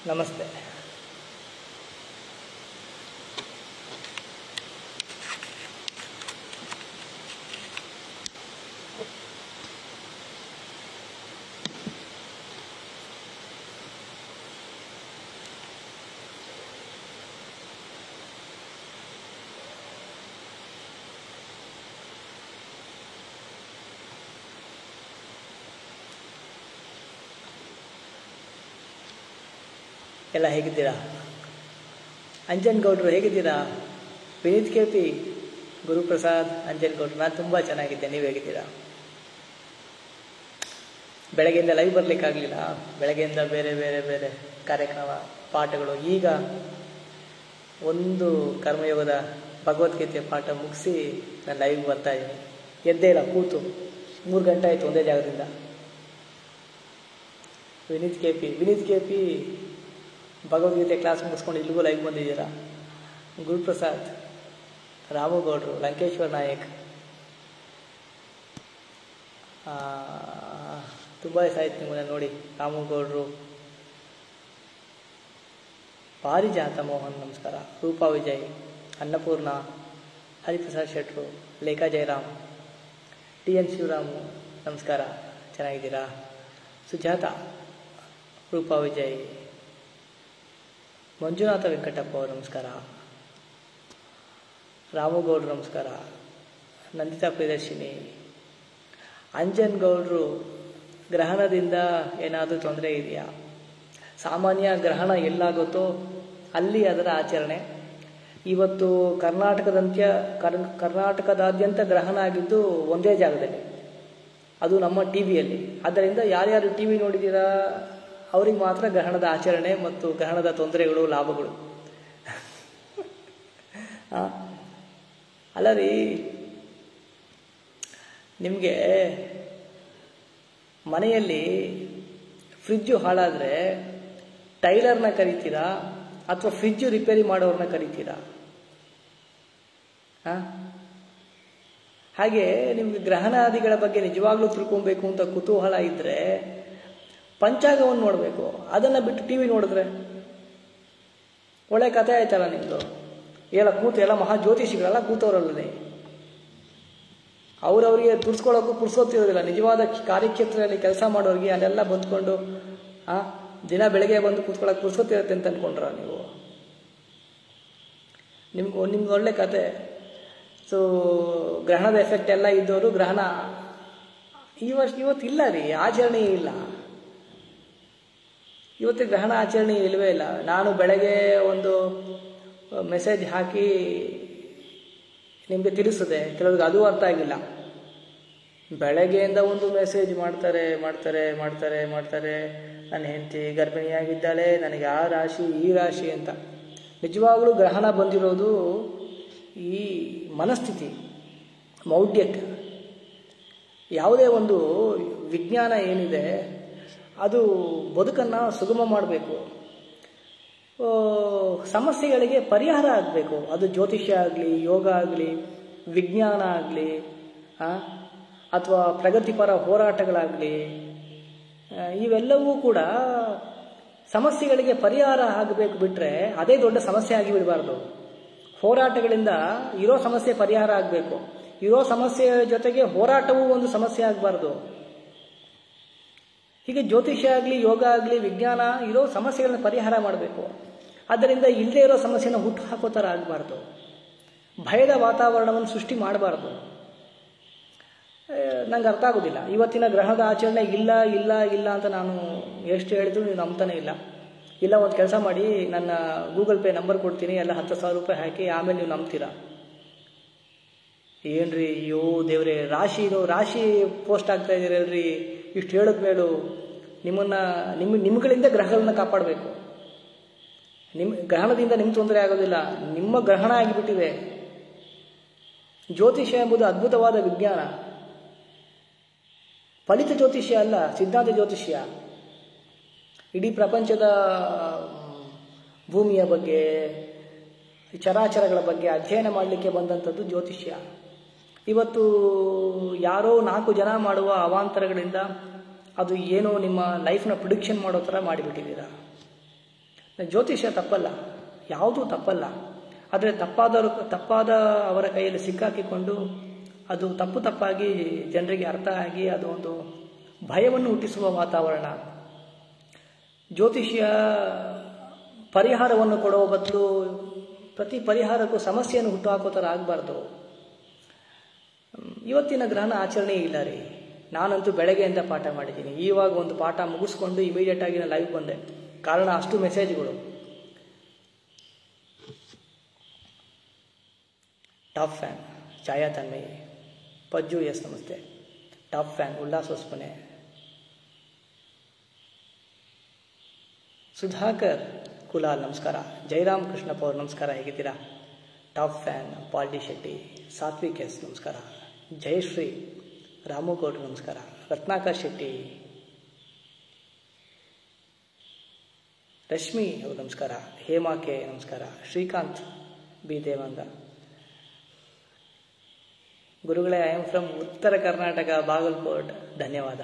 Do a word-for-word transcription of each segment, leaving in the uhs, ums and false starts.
ನಮಸ್ತೆ. ಎಲ್ಲ ಹೇಗಿದ್ದೀರಾ? ಅಂಜನಗೌಡರು ಹೇಗಿದ್ದೀರಾ? ವಿನೀತ್ ಕೆ ಪಿ, ಗುರುಪ್ರಸಾದ್, ಅಂಜನಗೌಡರು, ನಾನು ತುಂಬ ಚೆನ್ನಾಗಿದ್ದೆ. ನೀವು ಹೇಗಿದ್ದೀರಾ? ಬೆಳಗ್ಗೆಯಿಂದ ಲೈವ್ ಬರಲಿಕ್ಕಾಗಲಿಲ್ಲ. ಬೆಳಗ್ಗೆಯಿಂದ ಬೇರೆ ಬೇರೆ ಬೇರೆ ಕಾರ್ಯಕ್ರಮ, ಪಾಠಗಳು. ಈಗ ಒಂದು ಕರ್ಮಯೋಗದ ಭಗವದ್ಗೀತೆ ಪಾಠ ಮುಗಿಸಿ ನಾನು ಲೈವ್ ಬರ್ತಾ ಇದ್ದೀನಿ. ಎದ್ದೇ ಇಲ್ಲ, ಕೂತು ಮೂರು ಗಂಟೆ ಆಯಿತು ಒಂದೇ ಜಾಗದಿಂದ. Vineeth K P Vineeth K P Bhagavad Gita class ಮುಗಿಸ್ಕೊಂಡು ಇಲ್ಲಿಗೂ ಲೈವ್ ಬಂದಿದ್ದೀರಾ. ಗುರುಪ್ರಸಾದ್, ರಾಮಗೌಡರು, ಲಂಕೇಶ್ವರ್ ನಾಯಕ್, ತುಂಬ ದಿವಸ ಆಯ್ತು ನಿಮ್ಮನ್ನ ನೋಡಿ. ರಾಮಗೌಡರು, ಪಾರಿಜಾತ ಮೋಹನ್ ನಮಸ್ಕಾರ, ರೂಪಾ ವಿಜಯ್, ಅನ್ನಪೂರ್ಣ, ಹರಿಪ್ರಸಾದ್ ಶೆಟ್ರು, ಲೇಖಾ ಜಯರಾಮ್, ಟಿ ಎನ್ ಶಿವರಾಮು ನಮಸ್ಕಾರ, ಚೆನ್ನಾಗಿದ್ದೀರಾ? ಸುಜಾತ, ರೂಪಾ ವಿಜಯ್, ಮಂಜುನಾಥ ವೆಂಕಟಪ್ಪ ಅವರು ನಮಸ್ಕಾರ, ರಾಮಗೌಡರು ನಮಸ್ಕಾರ, ನಂದಿತಾ ಪ್ರಿಯದರ್ಶಿನಿ. ಅಂಜನಗೌಡರು, ಗ್ರಹಣದಿಂದ ಏನಾದರೂ ತೊಂದರೆ ಇದೆಯಾ? ಸಾಮಾನ್ಯ ಗ್ರಹಣ ಎಲ್ಲಾಗುತ್ತೋ ಅಲ್ಲಿ ಅದರ ಆಚರಣೆ. ಇವತ್ತು ಕರ್ನಾಟಕದಂತ್ಯ ಕರ್ ಕರ್ನಾಟಕದಾದ್ಯಂತ ಗ್ರಹಣ ಆಗಿದ್ದು ಒಂದೇ ಜಾಗದಲ್ಲಿ, ಅದು ನಮ್ಮ ಟಿ ವಿಯಲ್ಲಿ. ಆದ್ದರಿಂದ ಯಾರ್ಯಾರು ಟಿ ವಿ ನೋಡಿದ್ದೀರಾ ಅವ್ರಿಗೆ ಮಾತ್ರ ಗ್ರಹಣದ ಆಚರಣೆ ಮತ್ತು ಗ್ರಹಣದ ತೊಂದರೆಗಳು, ಲಾಭಗಳು. ಅಲ್ಲ ರೀ, ನಿಮಗೆ ಮನೆಯಲ್ಲಿ ಫ್ರಿಜ್ಜು ಹಾಳಾದರೆ ಟೈಲರ್ನ ಕರಿತೀರಾ ಅಥವಾ ಫ್ರಿಜ್ಜು ರಿಪೇರಿ ಮಾಡೋರನ್ನ ಕರಿತೀರಾ? ಹಾಂ, ಹಾಗೆ ನಿಮಗೆ ಗ್ರಹಣಾದಿಗಳ ಬಗ್ಗೆ ನಿಜವಾಗ್ಲೂ ತಿಳ್ಕೊಬೇಕು ಅಂತ ಕುತೂಹಲ ಇದ್ದರೆ ಪಂಚಾಂಗವನ್ನು ನೋಡಬೇಕು. ಅದನ್ನು ಬಿಟ್ಟು ಟಿ ವಿ ನೋಡಿದ್ರೆ ಒಳ್ಳೆ ಕಥೆ ಆಯ್ತಲ್ಲ ನಿಮ್ಮದು. ಎಲ್ಲ ಕೂತು ಎಲ್ಲ ಮಹಾ ಜ್ಯೋತಿಷಿಗಳೆಲ್ಲ ಕೂತವರಲ್ಲದೆ ಅವ್ರವ್ರಿಗೆ ತುರ್ಸ್ಕೊಳ್ಳೋಕ್ಕೂ ಪುರ್ಸೋತಿರೋದಿಲ್ಲ. ನಿಜವಾದ ಕಾರ್ಯಕ್ಷೇತ್ರದಲ್ಲಿ ಕೆಲಸ ಮಾಡೋರಿಗೆ ಅಲ್ಲೆಲ್ಲ ಬಂದ್ಕೊಂಡು ಆ ದಿನ ಬೆಳಗ್ಗೆ ಬಂದು ಕೂತ್ಕೊಳ್ಳೋಕೆ ಪುರ್ಸೋತಿರುತ್ತೆ ಅಂತ ಅಂದ್ಕೊಂಡ್ರ ನೀವು? ನಿಮ್ಗೆ ನಿಮ್ಗೆ ಒಳ್ಳೆ ಕತೆ. ಸೊ ಗ್ರಹಣದ ಎಫೆಕ್ಟ್ ಎಲ್ಲ ಇದ್ದವರು ಗ್ರಹಣ ಈ ವರ್ಷ ಇವತ್ತಿಲ್ಲ ರೀ, ಆಚರಣೆ ಇಲ್ಲ. ಇವತ್ತು ಗ್ರಹಣ ಆಚರಣೆ ಇಲ್ಲವೇ ಇಲ್ಲ. ನಾನು ಬೆಳಗ್ಗೆ ಒಂದು ಮೆಸೇಜ್ ಹಾಕಿ ನಿಮಗೆ ತಿಳಿಸಿದೆ, ಕೆಲವ್ರಿಗೆ ಅದು ಅರ್ಥ ಆಗಿಲ್ಲ. ಬೆಳಗ್ಗೆಯಿಂದ ಒಂದು ಮೆಸೇಜ್ ಮಾಡ್ತಾರೆ ಮಾಡ್ತಾರೆ ಮಾಡ್ತಾರೆ ಮಾಡ್ತಾರೆ ನನ್ನ ಹೆಂಡತಿ ಗರ್ಭಿಣಿಯಾಗಿದ್ದಾಳೆ, ನನಗೆ ಆ ರಾಶಿ ಈ ರಾಶಿ ಅಂತ. ನಿಜವಾಗ್ಲೂ ಗ್ರಹಣ ಬಂದಿರೋದು ಈ ಮನಸ್ಥಿತಿ, ಮೌಢ್ಯಕ್ಕೆ. ಯಾವುದೇ ಒಂದು ವಿಜ್ಞಾನ ಏನಿದೆ ಅದು ಬದುಕನ್ನು ಸುಗಮ ಮಾಡಬೇಕು, ಸಮಸ್ಯೆಗಳಿಗೆ ಪರಿಹಾರ ಆಗಬೇಕು. ಅದು ಜ್ಯೋತಿಷ್ಯ ಆಗಲಿ, ಯೋಗ ಆಗಲಿ, ವಿಜ್ಞಾನ ಆಗಲಿ, ಅಥವಾ ಪ್ರಗತಿಪರ ಹೋರಾಟಗಳಾಗಲಿ, ಇವೆಲ್ಲವೂ ಕೂಡ ಸಮಸ್ಯೆಗಳಿಗೆ ಪರಿಹಾರ ಆಗಬೇಕು. ಬಿಟ್ಟರೆ ಅದೇ ದೊಡ್ಡ ಸಮಸ್ಯೆ ಆಗಿ ಬಿಡಬಾರ್ದು. ಹೋರಾಟಗಳಿಂದ ಇರೋ ಸಮಸ್ಯೆ ಪರಿಹಾರ ಆಗಬೇಕು. ಇರೋ ಸಮಸ್ಯೆಯ ಜೊತೆಗೆ ಹೋರಾಟವೂ ಒಂದು ಸಮಸ್ಯೆ ಆಗಬಾರ್ದು. ಹೀಗೆ ಜ್ಯೋತಿಷ್ಯ ಆಗಲಿ, ಯೋಗ ಆಗಲಿ, ವಿಜ್ಞಾನ ಇರೋ ಸಮಸ್ಯೆಗಳನ್ನ ಪರಿಹಾರ ಮಾಡಬೇಕು. ಆದ್ದರಿಂದ ಇಲ್ಲದೇ ಇರೋ ಸಮಸ್ಯೆನ ಹುಟ್ಟು ಹಾಕೋ ಥರ ಆಗಬಾರ್ದು. ಭಯದ ವಾತಾವರಣವನ್ನು ಸೃಷ್ಟಿ ಮಾಡಬಾರ್ದು. ನಂಗೆ ಅರ್ಥ ಆಗೋದಿಲ್ಲ. ಇವತ್ತಿನ ಗ್ರಹದ ಆಚರಣೆ ಇಲ್ಲ ಇಲ್ಲ ಇಲ್ಲ ಅಂತ ನಾನು ಎಷ್ಟು ಹೇಳಿದ್ರು ನೀವು ನಂಬ್ತಾನೆ ಇಲ್ಲ. ಇಲ್ಲ, ಒಂದು ಕೆಲಸ ಮಾಡಿ, ನನ್ನ ಗೂಗಲ್ ಪೇ ನಂಬರ್ ಕೊಡ್ತೀನಿ, ಎಲ್ಲ ಹತ್ತು ಸಾವಿರ ರೂಪಾಯಿ ಹಾಕಿ, ಆಮೇಲೆ ನೀವು ನಂಬ್ತೀರಾ? ಏನ್ರಿ, ಅಯ್ಯೋ ದೇವ್ರೆ, ರಾಶಿ ರಾಶಿ ಪೋಸ್ಟ್ ಆಗ್ತಾ ಇದ್ದೀರಲ್ರಿ, ಇಷ್ಟು ಹೇಳಿದ ಮೇಲೂ ನಿಮ್ಮನ್ನು ನಿಮ್ಮ ನಿಮ್ಗಳಿಂದ ಗ್ರಹಗಳನ್ನ ಕಾಪಾಡಬೇಕು. ನಿಮ್ಮ ಗ್ರಹಣದಿಂದ ನಿಮ್ಗೆ ತೊಂದರೆ ಆಗೋದಿಲ್ಲ, ನಿಮ್ಮ ಗ್ರಹಣ ಆಗಿಬಿಟ್ಟಿದೆ. ಜ್ಯೋತಿಷ್ಯ ಎಂಬುದು ಅದ್ಭುತವಾದ ವಿಜ್ಞಾನ. ಫಲಿತ ಜ್ಯೋತಿಷ್ಯ ಅಲ್ಲ, ಸಿದ್ಧಾಂತ ಜ್ಯೋತಿಷ್ಯ. ಇಡೀ ಪ್ರಪಂಚದ ಭೂಮಿಯ ಬಗ್ಗೆ, ಚರಾಚರಗಳ ಬಗ್ಗೆ ಅಧ್ಯಯನ ಮಾಡಲಿಕ್ಕೆ ಬಂದಂಥದ್ದು ಜ್ಯೋತಿಷ್ಯ. ಇವತ್ತು ಯಾರೋ ನಾಲ್ಕು ಜನ ಮಾಡುವ ಅವಾಂತರಗಳಿಂದ ಅದು ಏನೋ ನಿಮ್ಮ ಲೈಫ್ನ ಪ್ರಿಡಿಕ್ಷನ್ ಮಾಡೋ ಥರ ಮಾಡಿಬಿಟ್ಟಿದ್ದೀರಾ. ಜ್ಯೋತಿಷ್ಯ ತಪ್ಪಲ್ಲ, ಯಾವುದೂ ತಪ್ಪಲ್ಲ. ಆದರೆ ತಪ್ಪಾದವರು ತಪ್ಪಾದ ಅವರ ಕೈಯಲ್ಲಿ ಸಿಕ್ಕಾಕಿಕೊಂಡು ಅದು ತಪ್ಪು ತಪ್ಪಾಗಿ ಜನರಿಗೆ ಅರ್ಥ ಆಗಿ ಅದು ಒಂದು ಭಯವನ್ನು ಹುಟ್ಟಿಸುವ ವಾತಾವರಣ. ಜ್ಯೋತಿಷ್ಯ ಪರಿಹಾರವನ್ನು ಕೊಡುವ ಬದಲು ಪ್ರತಿ ಪರಿಹಾರಕ್ಕೂ ಸಮಸ್ಯೆಯನ್ನು ಹುಟ್ಟುಹಾಕೋ ಥರ ಆಗಬಾರ್ದು. ಇವತ್ತಿನ ಗ್ರಹಣ ಆಚರಣೆ ಇಲ್ಲ ರೀ. ನಾನಂತೂ ಬೆಳಗ್ಗೆಯಿಂದ ಪಾಠ ಮಾಡಿದ್ದೀನಿ. ಇವಾಗ ಒಂದು ಪಾಠ ಮುಗಿಸ್ಕೊಂಡು ಇಮಿಡಿಯೇಟ್ ಆಗಿ ನಾನು ಲೈವ್ ಬಂದೆ. ಕಾರಣ ಅಷ್ಟು ಮೆಸೇಜ್ಗಳು. Top fan Chaya Tanmayi, Pajju S ನಮಸ್ತೆ. ಟಾಪ್ ಫ್ಯಾನ್ ಉಲ್ಲಾಸ್ ಹೊಸ್ಪನೆ, ಸುಧಾಕರ್ ಕುಲಾಲ್ ನಮಸ್ಕಾರ. ಜಯರಾಮ್ ಕೃಷ್ಣಪ್ಪ ಅವರು ನಮಸ್ಕಾರ, ಹೇಗಿದ್ದೀರಾ? Top fan Paldi Shetty, Satvik S ನಮಸ್ಕಾರ. ಜಯಶ್ರೀ ರಾಮುಗೌಡ್ರು ನಮಸ್ಕಾರ. ರತ್ನಾಕರ್ ಶೆಟ್ಟಿ, ರಶ್ಮಿ ಅವರು ನಮಸ್ಕಾರ. ಹೇಮಾ ಕೆ ನಮಸ್ಕಾರ. ಶ್ರೀಕಾಂತ್ ಬಿ ದೇವಂಗ, ಗುರುಗಳೇ ಐ ಆಮ್ ಫ್ರಮ್ ಉತ್ತರ ಕರ್ನಾಟಕ ಬಾಗಲಕೋಟ್, ಧನ್ಯವಾದ.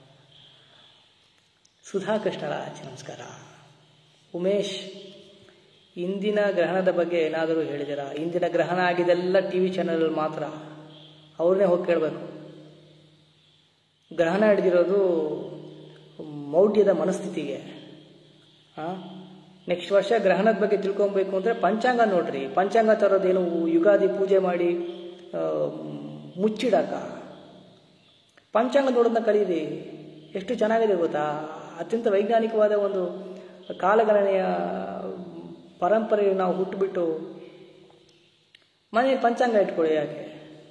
ಸುಧಾ ಕೃಷ್ಣರಾಜ್ ನಮಸ್ಕಾರ. ಉಮೇಶ್, ಇಂದಿನ ಗ್ರಹಣದ ಬಗ್ಗೆ ಏನಾದರೂ ಹೇಳಿದಿರಾ? ಇಂದಿನ ಗ್ರಹಣ ಆಗಿದೆಲ್ಲ ಟಿ ವಿ ಚಾನಲ್ ಮಾತ್ರ, ಅವ್ರನ್ನೇ ಹೋಗಿ ಕೇಳಬೇಕು. ಗ್ರಹಣ ಹಿಡಿದಿರೋದು ಮೌಢ್ಯದ ಮನಸ್ಥಿತಿಗೆ. ಹಾಂ, ನೆಕ್ಸ್ಟ್ ವರ್ಷ ಗ್ರಹಣದ ಬಗ್ಗೆ ತಿಳ್ಕೊಬೇಕು ಅಂದರೆ ಪಂಚಾಂಗ ನೋಡ್ರಿ. ಪಂಚಾಂಗ ತರೋದೇನು ಯುಗಾದಿ ಪೂಜೆ ಮಾಡಿ ಮುಚ್ಚಿಡಕ? ಪಂಚಾಂಗ ನೋಡೋದನ್ನ ಕಲೀರಿ. ಎಷ್ಟು ಚೆನ್ನಾಗಿದೆ ಗೊತ್ತಾ? ಅತ್ಯಂತ ವೈಜ್ಞಾನಿಕವಾದ ಒಂದು ಕಾಲಗಣನೆಯ ಪರಂಪರೆಯನ್ನು ನಾವು ಹುಟ್ಟುಬಿಟ್ಟು ಮನೆ ಪಂಚಾಂಗ ಇಟ್ಕೊಳ್ಳಿ. ಯಾಕೆ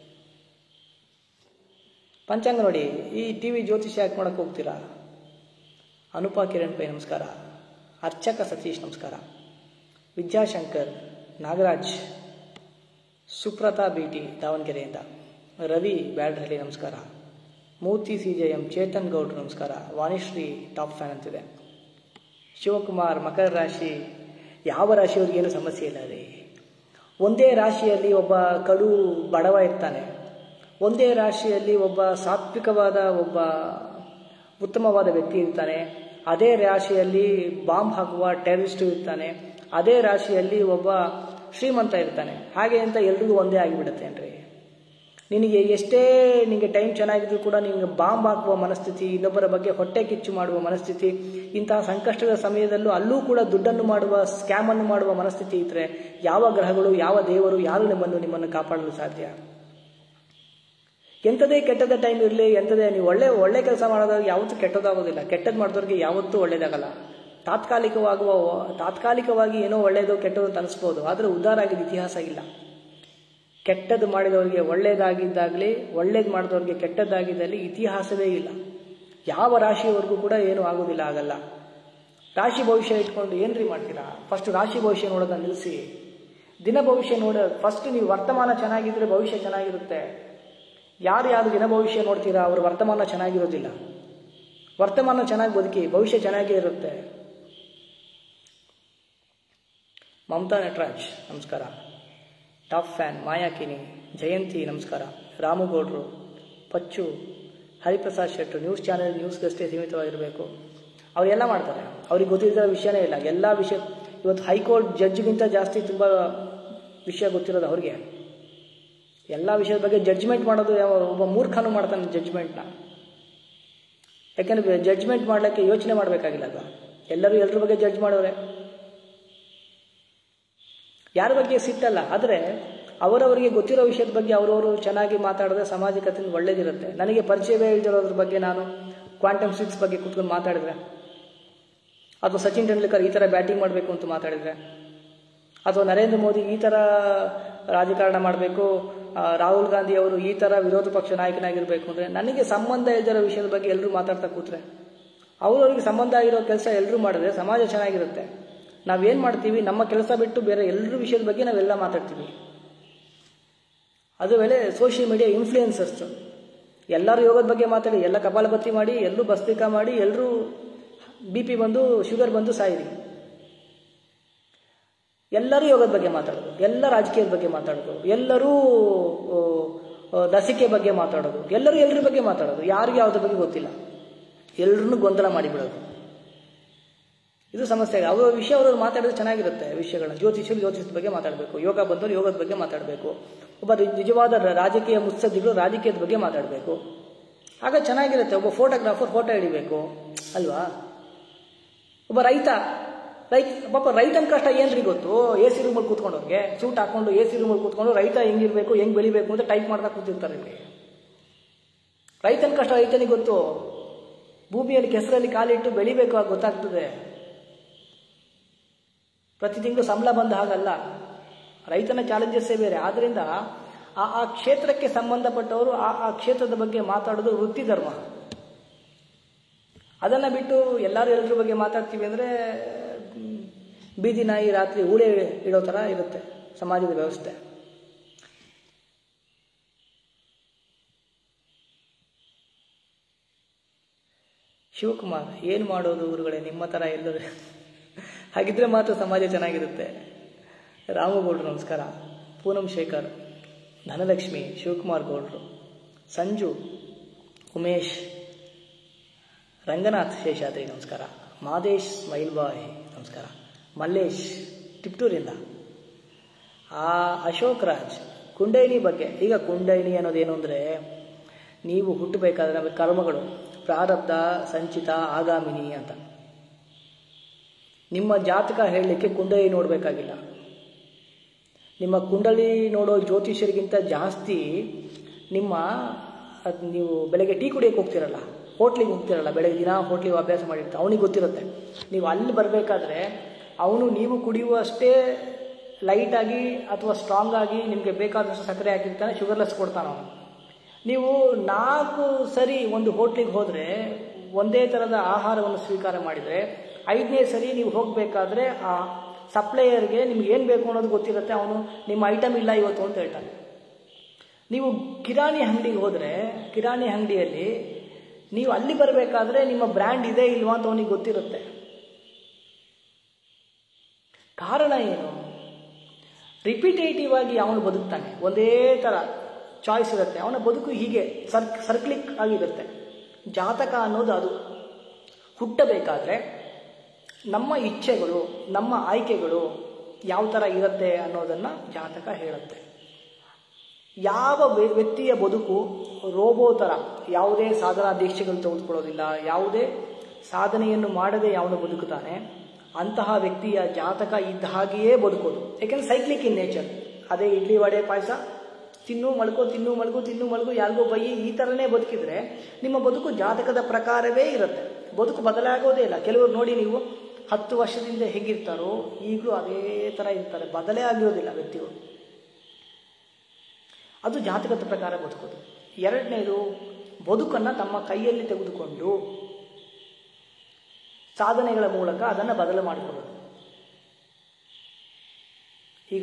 ಪಂಚಾಂಗ ನೋಡಿ? ಈ ಟಿ ವಿ ಜ್ಯೋತಿಷ್ಯ ಯಾಕೆ ಮಾಡೋಕ್ಕೆ ಹೋಗ್ತೀರಾ? ಅನುಪಾ ಕಿರಣ್ ಪೈ ನಮಸ್ಕಾರ. ಅರ್ಚಕ ಸತೀಶ್ ನಮಸ್ಕಾರ. ವಿದ್ಯಾಶಂಕರ್, ನಾಗರಾಜ್, ಸುಪ್ರತಾ ಬಿಟಿ ದಾವಣಗೆರೆಯಿಂದ, ರವಿ ಬ್ಯಾಡ್ರಹಳ್ಳಿ ನಮಸ್ಕಾರ. Murthy C J M, Chethan ಗೌಡ್ರು ನಮಸ್ಕಾರ. ವಾಣಿಶ್ರೀ ಟಾಪ್ ಫ್ಯಾನ್ ಅಂತಿದೆ. ಶಿವಕುಮಾರ್, ಮಕರ ರಾಶಿ. ಯಾವ ರಾಶಿಯವ್ರಿಗೇನು ಸಮಸ್ಯೆ ಇಲ್ಲ ರೀ. ಒಂದೇ ರಾಶಿಯಲ್ಲಿ ಒಬ್ಬ ಕಡು ಬಡವ ಇರ್ತಾನೆ, ಒಂದೇ ರಾಶಿಯಲ್ಲಿ ಒಬ್ಬ ಸಾತ್ವಿಕವಾದ ಒಬ್ಬ ಉತ್ತಮವಾದ ವ್ಯಕ್ತಿ ಇರ್ತಾನೆ, ಅದೇ ರಾಶಿಯಲ್ಲಿ ಬಾಂಬ್ ಹಾಕುವ ಟೆರರಿಸ್ಟು ಇರ್ತಾನೆ, ಅದೇ ರಾಶಿಯಲ್ಲಿ ಒಬ್ಬ ಶ್ರೀಮಂತ ಇರ್ತಾನೆ. ಹಾಗೆ ಅಂತ ಎಲ್ರಿಗೂ ಒಂದೇ ಆಗಿಬಿಡುತ್ತೇನ್ರಿ? ನಿನಗೆ ಎಷ್ಟೇ ನಿನಗೆ ಟೈಮ್ ಚೆನ್ನಾಗಿದ್ರು ಕೂಡ ನಿನಗೆ ಬಾಂಬ್ ಹಾಕುವ ಮನಸ್ಥಿತಿ, ಇನ್ನೊಬ್ಬರ ಬಗ್ಗೆ ಹೊಟ್ಟೆ ಕಿಚ್ಚು ಮಾಡುವ ಮನಸ್ಥಿತಿ, ಇಂತಹ ಸಂಕಷ್ಟದ ಸಮಯದಲ್ಲೂ ಅಲ್ಲೂ ಕೂಡ ದುಡ್ಡನ್ನು ಮಾಡುವ, ಸ್ಕ್ಯಾಮನ್ನು ಮಾಡುವ ಮನಸ್ಥಿತಿ ಇದ್ದರೆ ಯಾವ ಗ್ರಹಗಳು, ಯಾವ ದೇವರು, ಯಾರು ನಿಮ್ಮನ್ನು ನಿಮ್ಮನ್ನು ಕಾಪಾಡಲು ಸಾಧ್ಯ? ಎಂಥದೇ ಕೆಟ್ಟದ ಟೈಮ್ ಇರಲಿ, ಎಂಥದೇ ನೀವು ಒಳ್ಳೆ ಒಳ್ಳೆ ಕೆಲಸ ಮಾಡೋದಾಗ ಯಾವತ್ತೂ ಕೆಟ್ಟದಾಗೋದಿಲ್ಲ. ಕೆಟ್ಟದ್ದು ಮಾಡಿದವ್ರಿಗೆ ಯಾವತ್ತೂ ಒಳ್ಳೇದಾಗಲ್ಲ. ತಾತ್ಕಾಲಿಕವಾಗುವ ತಾತ್ಕಾಲಿಕವಾಗಿ ಏನೋ ಒಳ್ಳೆಯದು ಕೆಟ್ಟದ್ದು ಅಂತ ಅನಿಸ್ಬೋದು, ಆದರೆ ಉದ್ಧಾರ ಆಗಿದ್ದ ಇತಿಹಾಸ ಇಲ್ಲ. ಕೆಟ್ಟದ್ದು ಮಾಡಿದವರಿಗೆ ಒಳ್ಳೆಯದಾಗಿದ್ದಾಗಲಿ, ಒಳ್ಳೇದು ಮಾಡಿದವ್ರಿಗೆ ಕೆಟ್ಟದ್ದಾಗಿದ್ದಲ್ಲಿ ಇತಿಹಾಸವೇ ಇಲ್ಲ. ಯಾವ ರಾಶಿಯವರೆಗೂ ಕೂಡ ಏನೂ ಆಗೋದಿಲ್ಲ, ಆಗಲ್ಲ. ರಾಶಿ ಭವಿಷ್ಯ ಇಟ್ಕೊಂಡು ಏನ್ರಿ ಮಾಡ್ತೀರಾ? ಫಸ್ಟ್ ರಾಶಿ ಭವಿಷ್ಯ ನೋಡೋದನ್ನ ನಿಲ್ಲಿಸಿ, ದಿನ ಭವಿಷ್ಯ ನೋಡ. ಫಸ್ಟ್ ನೀವು ವರ್ತಮಾನ ಚೆನ್ನಾಗಿದ್ರೆ ಭವಿಷ್ಯ ಚೆನ್ನಾಗಿರುತ್ತೆ. ಯಾರು ಯಾರು ದಿನ ಭವಿಷ್ಯ ನೋಡ್ತೀರಾ ಅವ್ರ ವರ್ತಮಾನ ಚೆನ್ನಾಗಿರೋದಿಲ್ಲ. ವರ್ತಮಾನ ಚೆನ್ನಾಗಿ ಬದುಕಿ, ಭವಿಷ್ಯ ಚೆನ್ನಾಗೇ ಇರುತ್ತೆ. ಮಮತಾ ನಟರಾಜ್ ನಮಸ್ಕಾರ. ಟಾಪ್ ಫ್ಯಾನ್ ಮಾಯಾಕಿನಿ, ಜಯಂತಿ ನಮಸ್ಕಾರ. ರಾಮುಗೌಡ್ರು, ಪಚ್ಚು, ಹರಿಪ್ರಸಾದ್ ಶೆಟ್ಟರು, ನ್ಯೂಸ್ ಚಾನೆಲ್ ನ್ಯೂಸ್ಗಷ್ಟೇ ಸೀಮಿತವಾಗಿರಬೇಕು. ಅವರೆಲ್ಲ ಮಾಡ್ತಾರೆ, ಅವ್ರಿಗೆ ಗೊತ್ತಿರೋ ವಿಷಯನೇ ಇಲ್ಲ. ಎಲ್ಲ ವಿಷಯ ಇವತ್ತು ಹೈಕೋರ್ಟ್ ಜಡ್ಜ್ಗಿಂತ ಜಾಸ್ತಿ ತುಂಬ ವಿಷಯ ಗೊತ್ತಿರೋದು ಅವ್ರಿಗೆ. ಎಲ್ಲ ವಿಷಯದ ಬಗ್ಗೆ ಜಡ್ಜ್ಮೆಂಟ್ ಮಾಡೋದು ಯಾವ ಒಬ್ಬ ಮೂರ್ಖನೂ ಮಾಡ್ತಾನೆ ಜಡ್ಜ್ಮೆಂಟ್ನ. ಯಾಕೆಂದರೆ ಜಡ್ಜ್ಮೆಂಟ್ ಮಾಡಲಿಕ್ಕೆ ಯೋಚನೆ ಮಾಡಬೇಕಾಗಿಲ್ಲ. ಅದು ಎಲ್ಲರೂ ಎಲ್ಲರ ಬಗ್ಗೆ ಜಡ್ಜ್ ಮಾಡೋರೆ. ಯಾರ ಬಗ್ಗೆ ಸಿಟ್ಟಲ್ಲ, ಆದರೆ ಅವರವರಿಗೆ ಗೊತ್ತಿರೋ ವಿಷಯದ ಬಗ್ಗೆ ಅವರವರು ಚೆನ್ನಾಗಿ ಮಾತಾಡಿದ್ರೆ ಸಮಾಜಕತೆ ಒಳ್ಳೇದಿರುತ್ತೆ. ನನಗೆ ಪರಿಚಯವೇ ಇಲ್ದಿರೋದ್ರ ಬಗ್ಗೆ ನಾನು ಕ್ವಾಂಟಮ್ ಫಿಸಿಕ್ಸ್ ಬಗ್ಗೆ ಕೂತ್ಕೊಂಡು ಮಾತಾಡಿದ್ರೆ, ಅಥವಾ ಸಚಿನ್ ತೆಂಡೂಲ್ಕರ್ ಈ ಥರ ಬ್ಯಾಟಿಂಗ್ ಮಾಡಬೇಕು ಅಂತ ಮಾತಾಡಿದರೆ, ಅಥವಾ ನರೇಂದ್ರ ಮೋದಿ ಈ ಥರ ರಾಜಕಾರಣ ಮಾಡಬೇಕು, ರಾಹುಲ್ ಗಾಂಧಿ ಅವರು ಈ ಥರ ವಿರೋಧ ಪಕ್ಷ ನಾಯಕನಾಗಿರಬೇಕು ಅಂದರೆ, ನನಗೆ ಸಂಬಂಧ ಇಲ್ದಿರೋ ವಿಷಯದ ಬಗ್ಗೆ ಎಲ್ಲರೂ ಮಾತಾಡ್ತಾ ಕೂತ್ರೆ, ಅವರವ್ರಿಗೆ ಸಂಬಂಧ ಆಗಿರೋ ಕೆಲಸ ಎಲ್ಲರೂ ಮಾಡಿದ್ರೆ ಸಮಾಜ ಚೆನ್ನಾಗಿರುತ್ತೆ. ನಾವೇನು ಮಾಡ್ತೀವಿ, ನಮ್ಮ ಕೆಲಸ ಬಿಟ್ಟು ಬೇರೆ ಎಲ್ಲರೂ ವಿಷಯದ ಬಗ್ಗೆ ನಾವೆಲ್ಲ ಮಾತಾಡ್ತೀವಿ. ಅದು ವೇಳೆ ಸೋಷಿಯಲ್ ಮೀಡಿಯಾ ಇನ್ಫ್ಲೂಯೆನ್ಸರ್ಸ್ ಎಲ್ಲರೂ ಯೋಗದ ಬಗ್ಗೆ ಮಾತಾಡಿ, ಎಲ್ಲ ಕಪಾಲಭರ್ತಿ ಮಾಡಿ, ಎಲ್ಲರೂ ಭಸ್ತ್ರಿಕಾ ಮಾಡಿ, ಎಲ್ಲರೂ ಬಿ ಪಿ ಬಂದು ಶುಗರ್ ಬಂದು ಸಾಯಿರಿ. ಎಲ್ಲರೂ ಯೋಗದ ಬಗ್ಗೆ ಮಾತಾಡೋದು, ಎಲ್ಲ ರಾಜಕೀಯದ ಬಗ್ಗೆ ಮಾತಾಡೋದು, ಎಲ್ಲರೂ ಲಸಿಕೆ ಬಗ್ಗೆ ಮಾತಾಡೋದು, ಎಲ್ಲರೂ ಎಲ್ಲರ ಬಗ್ಗೆ ಮಾತಾಡೋದು. ಯಾರಿಗೂ ಯಾವುದ್ರ ಬಗ್ಗೆ ಗೊತ್ತಿಲ್ಲ, ಎಲ್ಲರನ್ನೂ ಗೊಂದಲ ಮಾಡಿಬಿಡೋದು. ಇದು ಸಮಸ್ಯೆ. ಅವರ ವಿಷಯ ಅವರು ಮಾತಾಡೋದು ಚೆನ್ನಾಗಿರುತ್ತೆ. ವಿಷಯಗಳನ್ನ ಜ್ಯೋತಿಷ್ಯರು ಜ್ಯೋತಿಷದ ಬಗ್ಗೆ ಮಾತಾಡಬೇಕು, ಯೋಗ ಬಂದವರು ಯೋಗದ ಬಗ್ಗೆ ಮಾತಾಡಬೇಕು, ಒಬ್ಬ ನಿಜವಾದ ರಾಜಕೀಯ ಮುತ್ಸದ್ದಿಗಳು ರಾಜಕೀಯದ ಬಗ್ಗೆ ಮಾತಾಡಬೇಕು. ಆಗ ಚೆನ್ನಾಗಿರುತ್ತೆ. ಒಬ್ಬ ಫೋಟೋಗ್ರಾಫರ್ ಫೋಟೋ ಹಿಡಿಬೇಕು ಅಲ್ವಾ. ಒಬ್ಬ ರೈತ ರೈತ ಪಾಪ ರೈತನ ಕಷ್ಟ ಏನ್ರಿ ಗೊತ್ತು? ಎ ಸಿ ರೂಮಲ್ಲಿ ಕೂತ್ಕೊಂಡವ್ರಿಗೆ ಸೂಟ್ ಹಾಕೊಂಡು ಎ ಸಿ ರೂಮಲ್ಲಿ ಕೂತ್ಕೊಂಡು ರೈತ ಹೆಂಗಿರ್ಬೇಕು ಹೆಂಗ್ ಬೆಳಿಬೇಕು ಅಂತ ಟೈಪ್ ಮಾಡ್ತಾ ಕೂತಿರ್ತಾರೆ ಇಲ್ಲಿ. ರೈತನ ಕಷ್ಟ ರೈತನಿಗೆ ಗೊತ್ತು. ಭೂಮಿಯಲ್ಲಿ ಕೆಸರಲ್ಲಿ ಕಾಲಿಟ್ಟು ಬೆಳಿಬೇಕು ಆಗ ಗೊತ್ತಾಗ್ತದೆ. ಪ್ರತಿ ತಿಂಗಳು ಸಂಬಳ ಬಂದ ಹಾಗಲ್ಲ. ರೈತನ ಚಾಲೆಂಜಸ್ಸೇ ಬೇರೆ. ಆದ್ರಿಂದ ಆ ಆ ಕ್ಷೇತ್ರಕ್ಕೆ ಸಂಬಂಧಪಟ್ಟವರು ಆ ಆ ಕ್ಷೇತ್ರದ ಬಗ್ಗೆ ಮಾತಾಡೋದು ವೃತ್ತಿ ಧರ್ಮ. ಅದನ್ನ ಬಿಟ್ಟು ಎಲ್ಲರೂ ಎಲ್ಲರ ಬಗ್ಗೆ ಮಾತಾಡ್ತೀವಿ ಅಂದ್ರೆ ಬೀದಿ ನಾಯಿ ರಾತ್ರಿ ಊಳೆ ಇಡೋ ತರ ಇರುತ್ತೆ ಸಮಾಜದ ವ್ಯವಸ್ಥೆ. ಶಿವಕುಮಾರ್, ಏನು ಮಾಡೋದು ಗುರುಗಳೇ, ನಿಮ್ಮ ತರ ಎಲ್ಲರೂ ಹಾಗಿದ್ರೆ ಮಾತ್ರ ಸಮಾಜ ಚೆನ್ನಾಗಿರುತ್ತೆ. ರಾಮಗೌಡ್ರು ನಮಸ್ಕಾರ. ಪೂನಂ ಶೇಖರ್, ಧನಲಕ್ಷ್ಮಿ, ಶಿವಕುಮಾರ್ ಗೌಡ್ರು, ಸಂಜು, ಉಮೇಶ್, ರಂಗನಾಥ್ ಶೇಷಾದ್ರಿ ನಮಸ್ಕಾರ, ಮಾದೇಶ್ ಸ್ಮೈಲ್ ಬಾಯ್ ನಮಸ್ಕಾರ, ಮಲ್ಲೇಶ್ ಟಿಪ್ಟೂರಿಂದ, ಆ ಅಶೋಕ್ ರಾಜ್ ಕುಂಡೈನಿ ಬಗ್ಗೆ. ಈಗ ಕುಂಡೈನಿ ಅನ್ನೋದೇನು ಅಂದರೆ, ನೀವು ಹುಟ್ಟಬೇಕಾದ್ರೆ ನಮಗೆ ಕರ್ಮಗಳು ಪ್ರಾರಬ್ಧ, ಸಂಚಿತ, ಆಗಾಮಿನಿ ಅಂತ. ನಿಮ್ಮ ಜಾತಕ ಹೇಳಲಿಕ್ಕೆ ಕುಂಡಲಿ ನೋಡಬೇಕಾಗಿಲ್ಲ. ನಿಮ್ಮ ಕುಂಡಲಿ ನೋಡೋ ಜ್ಯೋತಿಷ್ಯರಿಗಿಂತ ಜಾಸ್ತಿ ನಿಮ್ಮ ಅದು ನೀವು ಬೆಳಗ್ಗೆ ಟೀ ಕುಡಿಯೋಕೆ ಹೋಗ್ತಿರಲ್ಲ, ಹೋಟ್ಲಿಗೆ ಹೋಗ್ತಿರಲ್ಲ, ಬೆಳಗ್ಗೆ ದಿನ ಹೋಟ್ಲಿಗೆ ಅಭ್ಯಾಸ ಮಾಡಿರ್ತಾರೆ, ಅವನಿಗೆ ಗೊತ್ತಿರುತ್ತೆ. ನೀವು ಅಲ್ಲಿ ಬರಬೇಕಾದ್ರೆ ಅವನು ನೀವು ಕುಡಿಯುವಷ್ಟೇ ಲೈಟಾಗಿ ಅಥವಾ ಸ್ಟ್ರಾಂಗ್ ಆಗಿ ನಿಮಗೆ ಬೇಕಾದಷ್ಟು ಸಕ್ಕರೆ ಹಾಕಿರ್ತಾನೆ, ಶುಗರ್ಲೆಸ್ ಕೊಡ್ತಾನೆ ಅವನು. ನೀವು ನಾಲ್ಕು ಸರಿ ಒಂದು ಹೋಟ್ಲಿಗೆ ಹೋದರೆ ಒಂದೇ ಥರದ ಆಹಾರವನ್ನು ಸ್ವೀಕಾರ ಮಾಡಿದರೆ ಐದನೇ ಸರಿ ನೀವು ಹೋಗಬೇಕಾದ್ರೆ ಆ ಸಪ್ಲೈಯರ್ಗೆ ನಿಮ್ಗೆ ಏನು ಬೇಕು ಅನ್ನೋದು ಗೊತ್ತಿರುತ್ತೆ. ಅವನು ನಿಮ್ಮ ಐಟಮ್ ಇಲ್ಲ ಇವತ್ತು ಅಂತ ಹೇಳ್ತಾನೆ. ನೀವು ಕಿರಾಣಿ ಅಂಗಡಿಗೆ ಹೋದರೆ ಕಿರಾಣಿ ಅಂಗಡಿಯಲ್ಲಿ ನೀವು ಅಲ್ಲಿ ಬರಬೇಕಾದ್ರೆ ನಿಮ್ಮ ಬ್ರ್ಯಾಂಡ್ ಇದೆ ಇಲ್ವಾ ಅಂತ ಅವನಿಗೆ ಗೊತ್ತಿರುತ್ತೆ. ಕಾರಣ ಏನು? ರಿಪಿಟೇಟಿವ್ ಆಗಿ ಅವನು ಬದುಕ್ತಾನೆ, ಒಂದೇ ಥರ ಚಾಯ್ಸ್ ಇರುತ್ತೆ, ಅವನ ಬದುಕು ಹೀಗೆ ಸರ್ ಸರ್ಕ್ಲಿಕ್ ಆಗಿರುತ್ತೆ. ಜಾತಕ ಅನ್ನೋದು ಅದು. ಹುಟ್ಟಬೇಕಾದ್ರೆ ನಮ್ಮ ಇಚ್ಛೆಗಳು, ನಮ್ಮ ಆಯ್ಕೆಗಳು ಯಾವ ಥರ ಇರುತ್ತೆ ಅನ್ನೋದನ್ನು ಜಾತಕ ಹೇಳುತ್ತೆ. ಯಾವ ವ್ಯಕ್ತಿಯ ಬದುಕು ರೋಬೋ ಥರ ಯಾವುದೇ ಸಾಧನಾ ದೀಕ್ಷೆಗಳು ತೆಗೆದುಕೊಳ್ಳೋದಿಲ್ಲ, ಯಾವುದೇ ಸಾಧನೆಯನ್ನು ಮಾಡದೆ ಯಾವನು ಬದುಕುತ್ತಾನೆ ಅಂತಹ ವ್ಯಕ್ತಿಯ ಜಾತಕ ಇದ್ದ ಹಾಗೆಯೇ ಬದುಕೋದು. ಯಾಕೆಂದ್ರೆ ಸೈಕ್ಲಿಕ್ ಇನ್ ನೇಚರ್. ಅದೇ ಇಡ್ಲಿ ವಡೆ ಪಾಯಸ ತಿನ್ನು ಮಲ್ಕೋ ತಿನ್ನು ಮಲ್ಗು ತಿನ್ನು ಮಲ್ಗು ಯಾರಿಗೋ ಬೈಯಿ ಈ ಥರನೇ ಬದುಕಿದ್ರೆ ನಿಮ್ಮ ಬದುಕು ಜಾತಕದ ಪ್ರಕಾರವೇ ಇರುತ್ತೆ. ಬದುಕು ಬದಲಾಗೋದೇ ಇಲ್ಲ. ಕೆಲವರು ನೋಡಿ, ನೀವು ಹತ್ತು ವರ್ಷದಿಂದ ಹೇಗಿರ್ತಾರೋ ಈಗಲೂ ಅದೇ ಥರ ಇರ್ತಾರೆ, ಬದಲೇ ಆಗಿರೋದಿಲ್ಲ ವ್ಯಕ್ತಿಗಳು. ಅದು ಜಾತಕದ ಪ್ರಕಾರ ಬದುಕೋದು. ಎರಡನೇದು, ಬದುಕನ್ನು ತಮ್ಮ ಕೈಯಲ್ಲಿ ತೆಗೆದುಕೊಂಡು ಸಾಧನೆಗಳ ಮೂಲಕ ಅದನ್ನು ಬದಲು ಮಾಡಿಕೊಳ್ಳೋದು. ಈಗ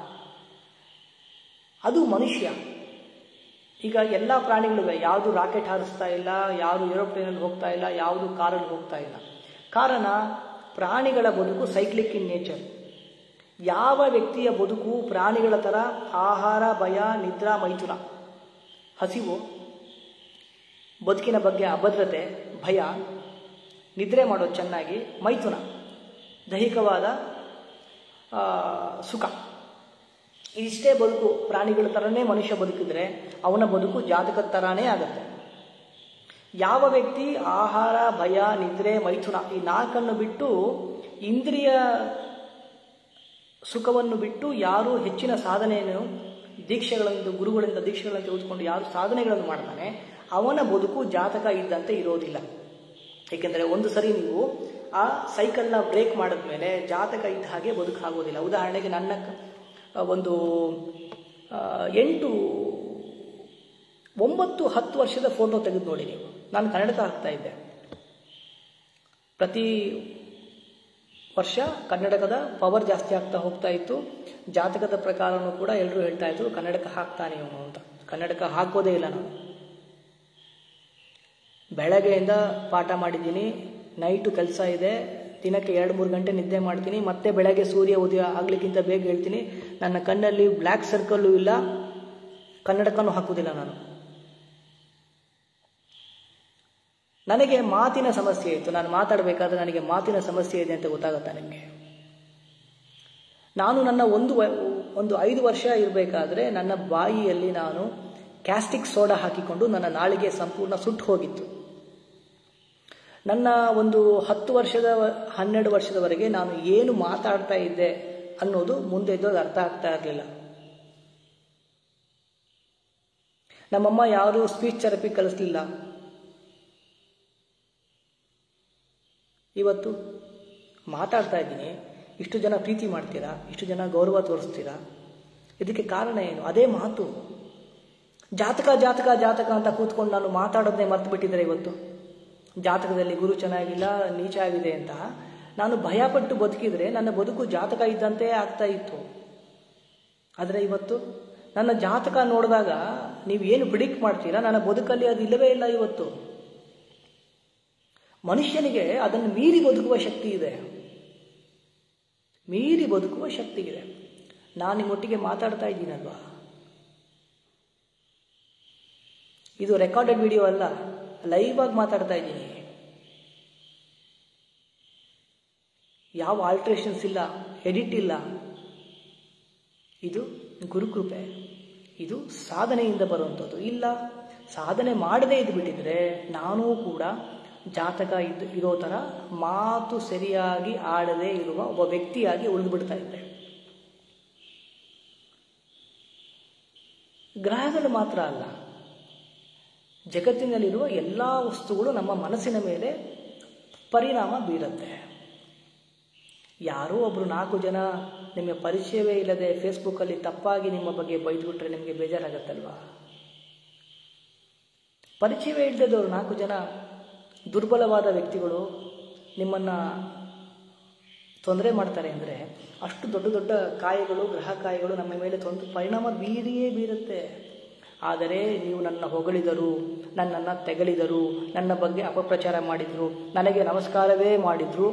ಅದು ಮನುಷ್ಯ. ಈಗ ಎಲ್ಲ ಪ್ರಾಣಿಗಳಿವೆ, ಯಾವುದು ರಾಕೆಟ್ ಹಾರಿಸ್ತಾ ಇಲ್ಲ, ಯಾವುದು ಏರೋಪ್ಲೇನಲ್ಲಿ ಹೋಗ್ತಾ ಇಲ್ಲ, ಯಾವುದು ಕಾರಲ್ಲಿ ಹೋಗ್ತಾ ಇಲ್ಲ. ಕಾರಣ, ಪ್ರಾಣಿಗಳ ಬದುಕು ಸೈಕ್ಲಿಕ್ ಇನ್ ನೇಚರ್. ಯಾವ ವ್ಯಕ್ತಿಯ ಬದುಕು ಪ್ರಾಣಿಗಳ ಥರ ಆಹಾರ, ಭಯ, ನಿದ್ರಾ, ಮೈಥುನ, ಹಸಿವು, ಬದುಕಿನ ಬಗ್ಗೆ ಅಭದ್ರತೆ, ಭಯ, ನಿದ್ರೆ ಮಾಡೋದು ಚೆನ್ನಾಗಿ, ಮೈಥುನ, ದೈಹಿಕವಾದ ಸುಖ, ಇಷ್ಟೇ ಬದುಕು ಪ್ರಾಣಿಗಳ ಥರನೇ ಮನುಷ್ಯ ಬದುಕಿದ್ರೆ ಅವನ ಬದುಕು ಜಾತಕದ ಥರಾನೇ ಆಗುತ್ತೆ. ಯಾವ ವ್ಯಕ್ತಿ ಆಹಾರ, ಭಯ, ನಿದ್ರೆ, ಮೈಥುನ ಈ ನಾಲ್ಕನ್ನು ಬಿಟ್ಟು, ಇಂದ್ರಿಯ ಸುಖವನ್ನು ಬಿಟ್ಟು ಯಾರು ಹೆಚ್ಚಿನ ಸಾಧನೆಯನ್ನು ದೀಕ್ಷೆಗಳನ್ನು ಗುರುಗಳಿಂದ ದೀಕ್ಷೆಗಳನ್ನು ತೆಗೆದುಕೊಂಡು ಯಾರು ಸಾಧನೆಗಳನ್ನು ಮಾಡ್ತಾನೆ ಅವನ ಬದುಕು ಜಾತಕ ಇದ್ದಂತೆ ಇರೋದಿಲ್ಲ. ಏಕೆಂದರೆ ಒಂದು ಸರಿ ನೀವು ಆ ಸೈಕಲ್ನ ಬ್ರೇಕ್ ಮಾಡಿದ್ಮೇಲೆ ಜಾತಕ ಇದ್ದ ಹಾಗೆ ಬದುಕಾಗೋದಿಲ್ಲ. ಉದಾಹರಣೆಗೆ ನನ್ನ ಒಂದು ಎಂಟು ಒಂಬತ್ತು ಹತ್ತು ವರ್ಷದ ಫೋಟೋ ತೆಗೆದು ನೋಡಿ ನೀವು. ನಾನು ಕನ್ನಡಕ ಹಾಕ್ತಾ ಇದ್ದೆ. ಪ್ರತಿ ವರ್ಷ ಕನ್ನಡಕದ ಪವರ್ ಜಾಸ್ತಿ ಆಗ್ತಾ ಹೋಗ್ತಾ ಇತ್ತು. ಜಾತಕದ ಪ್ರಕಾರನೂ ಕೂಡ ಎಲ್ಲರೂ ಹೇಳ್ತಾ ಇದ್ರು ಕನ್ನಡಕ ಹಾಕ್ತಾನೆ ಇವನು ಅಂತ. ಕನ್ನಡಕ ಹಾಕೋದೇ ಇಲ್ಲ ನಾನು. ಬೆಳಗ್ಗೆಯಿಂದ ಪಾಠ ಮಾಡಿದ್ದೀನಿ, ನೈಟು ಕೆಲಸ ಇದೆ, ದಿನಕ್ಕೆ ಎರಡು ಮೂರು ಗಂಟೆ ನಿದ್ದೆ ಮಾಡ್ತೀನಿ, ಮತ್ತೆ ಬೆಳಗ್ಗೆ ಸೂರ್ಯ ಉದಯ ಆಗ್ಲಿಕ್ಕಿಂತ ಬೇಗ ಹೇಳ್ತೀನಿ. ನನ್ನ ಕಣ್ಣಲ್ಲಿ ಬ್ಲ್ಯಾಕ್ ಸರ್ಕಲ್ಲು ಇಲ್ಲ, ಕನ್ನಡಕನೂ ಹಾಕೋದಿಲ್ಲ ನಾನು. ನನಗೆ ಮಾತಿನ ಸಮಸ್ಯೆ ಇತ್ತು. ನಾನು ಮಾತಾಡಬೇಕಾದ್ರೆ ನನಗೆ ಮಾತಿನ ಸಮಸ್ಯೆ ಇದೆ ಅಂತ ಗೊತ್ತಾಗುತ್ತಾ ನಿಮಗೆ? ನಾನು ನನ್ನ ಒಂದು ಒಂದು ಐದು ವರ್ಷ ಇರಬೇಕಾದ್ರೆ ನನ್ನ ಬಾಯಿಯಲ್ಲಿ ನಾನು ಕ್ಯಾಸ್ಟಿಕ್ ಸೋಡಾ ಹಾಕಿಕೊಂಡು ನನ್ನ ನಾಲಿಗೆ ಸಂಪೂರ್ಣ ಸುಟ್ಟು ಹೋಗಿತ್ತು. ನನ್ನ ಒಂದು ಹತ್ತು ವರ್ಷದ ಹನ್ನೆರಡು ವರ್ಷದವರೆಗೆ ನಾನು ಏನು ಮಾತಾಡ್ತಾ ಇದ್ದೆ ಅನ್ನೋದು ಮುಂದೆ ಇದ್ದೋದು ಅರ್ಥ ಆಗ್ತಾ ಇರಲಿಲ್ಲ. ನಮ್ಮಮ್ಮ ಯಾರೂ ಸ್ಪೀಚ್ ಥೆರಪಿ ಕಲಿಸ್ಲಿಲ್ಲ. ಇವತ್ತು ಮಾತಾಡ್ತಾ ಇದ್ದೀನಿ, ಇಷ್ಟು ಜನ ಪ್ರೀತಿ ಮಾಡ್ತೀರಾ, ಇಷ್ಟು ಜನ ಗೌರವ ತೋರಿಸ್ತೀರಾ. ಇದಕ್ಕೆ ಕಾರಣ ಏನು? ಅದೇ ಮಾತು. ಜಾತಕ ಜಾತಕ ಜಾತಕ ಅಂತ ಕೂತ್ಕೊಂಡು ನಾನು ಮಾತಾಡೋದನ್ನೇ ಮರ್ತು ಬಿಟ್ಟಿದ್ದಾರೆ. ಇವತ್ತು ಜಾತಕದಲ್ಲಿ ಗುರು ಚೆನ್ನಾಗಿಲ್ಲ, ನೀಚ ಆಗಿದೆ ಅಂತ ನಾನು ಭಯಪಟ್ಟು ಬದುಕಿದ್ರೆ ನನ್ನ ಬದುಕು ಜಾತಕ ಇದ್ದಂತೆ ಆಗ್ತಾ ಇತ್ತು. ಆದರೆ ಇವತ್ತು ನನ್ನ ಜಾತಕ ನೋಡಿದಾಗ ನೀವು ಏನು ಪ್ರಿಡಿಕ್ಟ್ ಮಾಡ್ತೀರಾ, ನನ್ನ ಬದುಕಲ್ಲಿ ಅದು ಇಲ್ಲವೇ ಇಲ್ಲ. ಇವತ್ತು ಮನುಷ್ಯನಿಗೆ ಅದನ್ನು ಮೀರಿ ಬದುಕುವ ಶಕ್ತಿ ಇದೆ, ಮೀರಿ ಬದುಕುವ ಶಕ್ತಿ ಇದೆ. ನಾನು ನಿಮ್ಮೊಟ್ಟಿಗೆ ಮಾತಾಡ್ತಾ ಇದ್ದೀನಲ್ವಾ, ಇದು ರೆಕಾರ್ಡೆಡ್ ವಿಡಿಯೋ ಅಲ್ಲ, ಲೈವ್ ಆಗಿ ಮಾತಾಡ್ತಾ ಇದ್ದೀನಿ. ಯಾವ ಆಲ್ಟ್ರೇಷನ್ಸ್ ಇಲ್ಲ, ಎಡಿಟ್ ಇಲ್ಲ. ಇದು ಗುರುಕೃಪೆ, ಇದು ಸಾಧನೆಯಿಂದ ಬರುವಂಥದ್ದು. ಇಲ್ಲ ಸಾಧನೆ ಮಾಡದೇ ಇದ್ದು ಬಿಟ್ಟಿದ್ರೆ ನಾನೂ ಕೂಡ ಜಾತಕ ಇದ್ದು ಇರೋ ಥರ ಮಾತು ಸರಿಯಾಗಿ ಆಡದೇ ಇರುವ ಒಬ್ಬ ವ್ಯಕ್ತಿಯಾಗಿ ಉಳಿದು ಬಿಡ್ತಾ ಇದ್ದೆ. ಗ್ರಹಗಳು ಮಾತ್ರ ಅಲ್ಲ, ಜಗತ್ತಿನಲ್ಲಿರುವ ಎಲ್ಲ ವಸ್ತುಗಳು ನಮ್ಮ ಮನಸ್ಸಿನ ಮೇಲೆ ಪರಿಣಾಮ ಬೀರುತ್ತೆ. ಯಾರೋ ಒಬ್ರು ನಾಲ್ಕು ಜನ ನಿಮಗೆ ಪರಿಚಯವೇ ಇಲ್ಲದೆ ಫೇಸ್ಬುಕ್ಕಲ್ಲಿ ತಪ್ಪಾಗಿ ನಿಮ್ಮ ಬಗ್ಗೆ ಬೈದ್ಬಿಟ್ರೆ ನಿಮಗೆ ಬೇಜಾರಾಗತ್ತಲ್ವಾ? ಪರಿಚಯವೇ ಇಲ್ಲದವರು ನಾಲ್ಕು ಜನ ದುರ್ಬಲವಾದ ವ್ಯಕ್ತಿಗಳು ನಿಮ್ಮನ್ನು ತೊಂದರೆ ಮಾಡ್ತಾರೆ ಅಂದರೆ ಅಷ್ಟು ದೊಡ್ಡ ದೊಡ್ಡ ಕಾಯಗಳು, ಗ್ರಹ ಕಾಯಗಳು ನಮ್ಮ ಮೇಲೆ ತೊಂದರೆ ಪರಿಣಾಮ ಬೀರಿಯೇ ಬೀರುತ್ತೆ. ಆದರೆ ನೀವು ನನ್ನ ಹೊಗಳಿದರು, ನನ್ನನ್ನು ತೆಗಳಿದರು, ನನ್ನ ಬಗ್ಗೆ ಅಪಪ್ರಚಾರ ಮಾಡಿದರು, ನನಗೆ ನಮಸ್ಕಾರವೇ ಮಾಡಿದರು,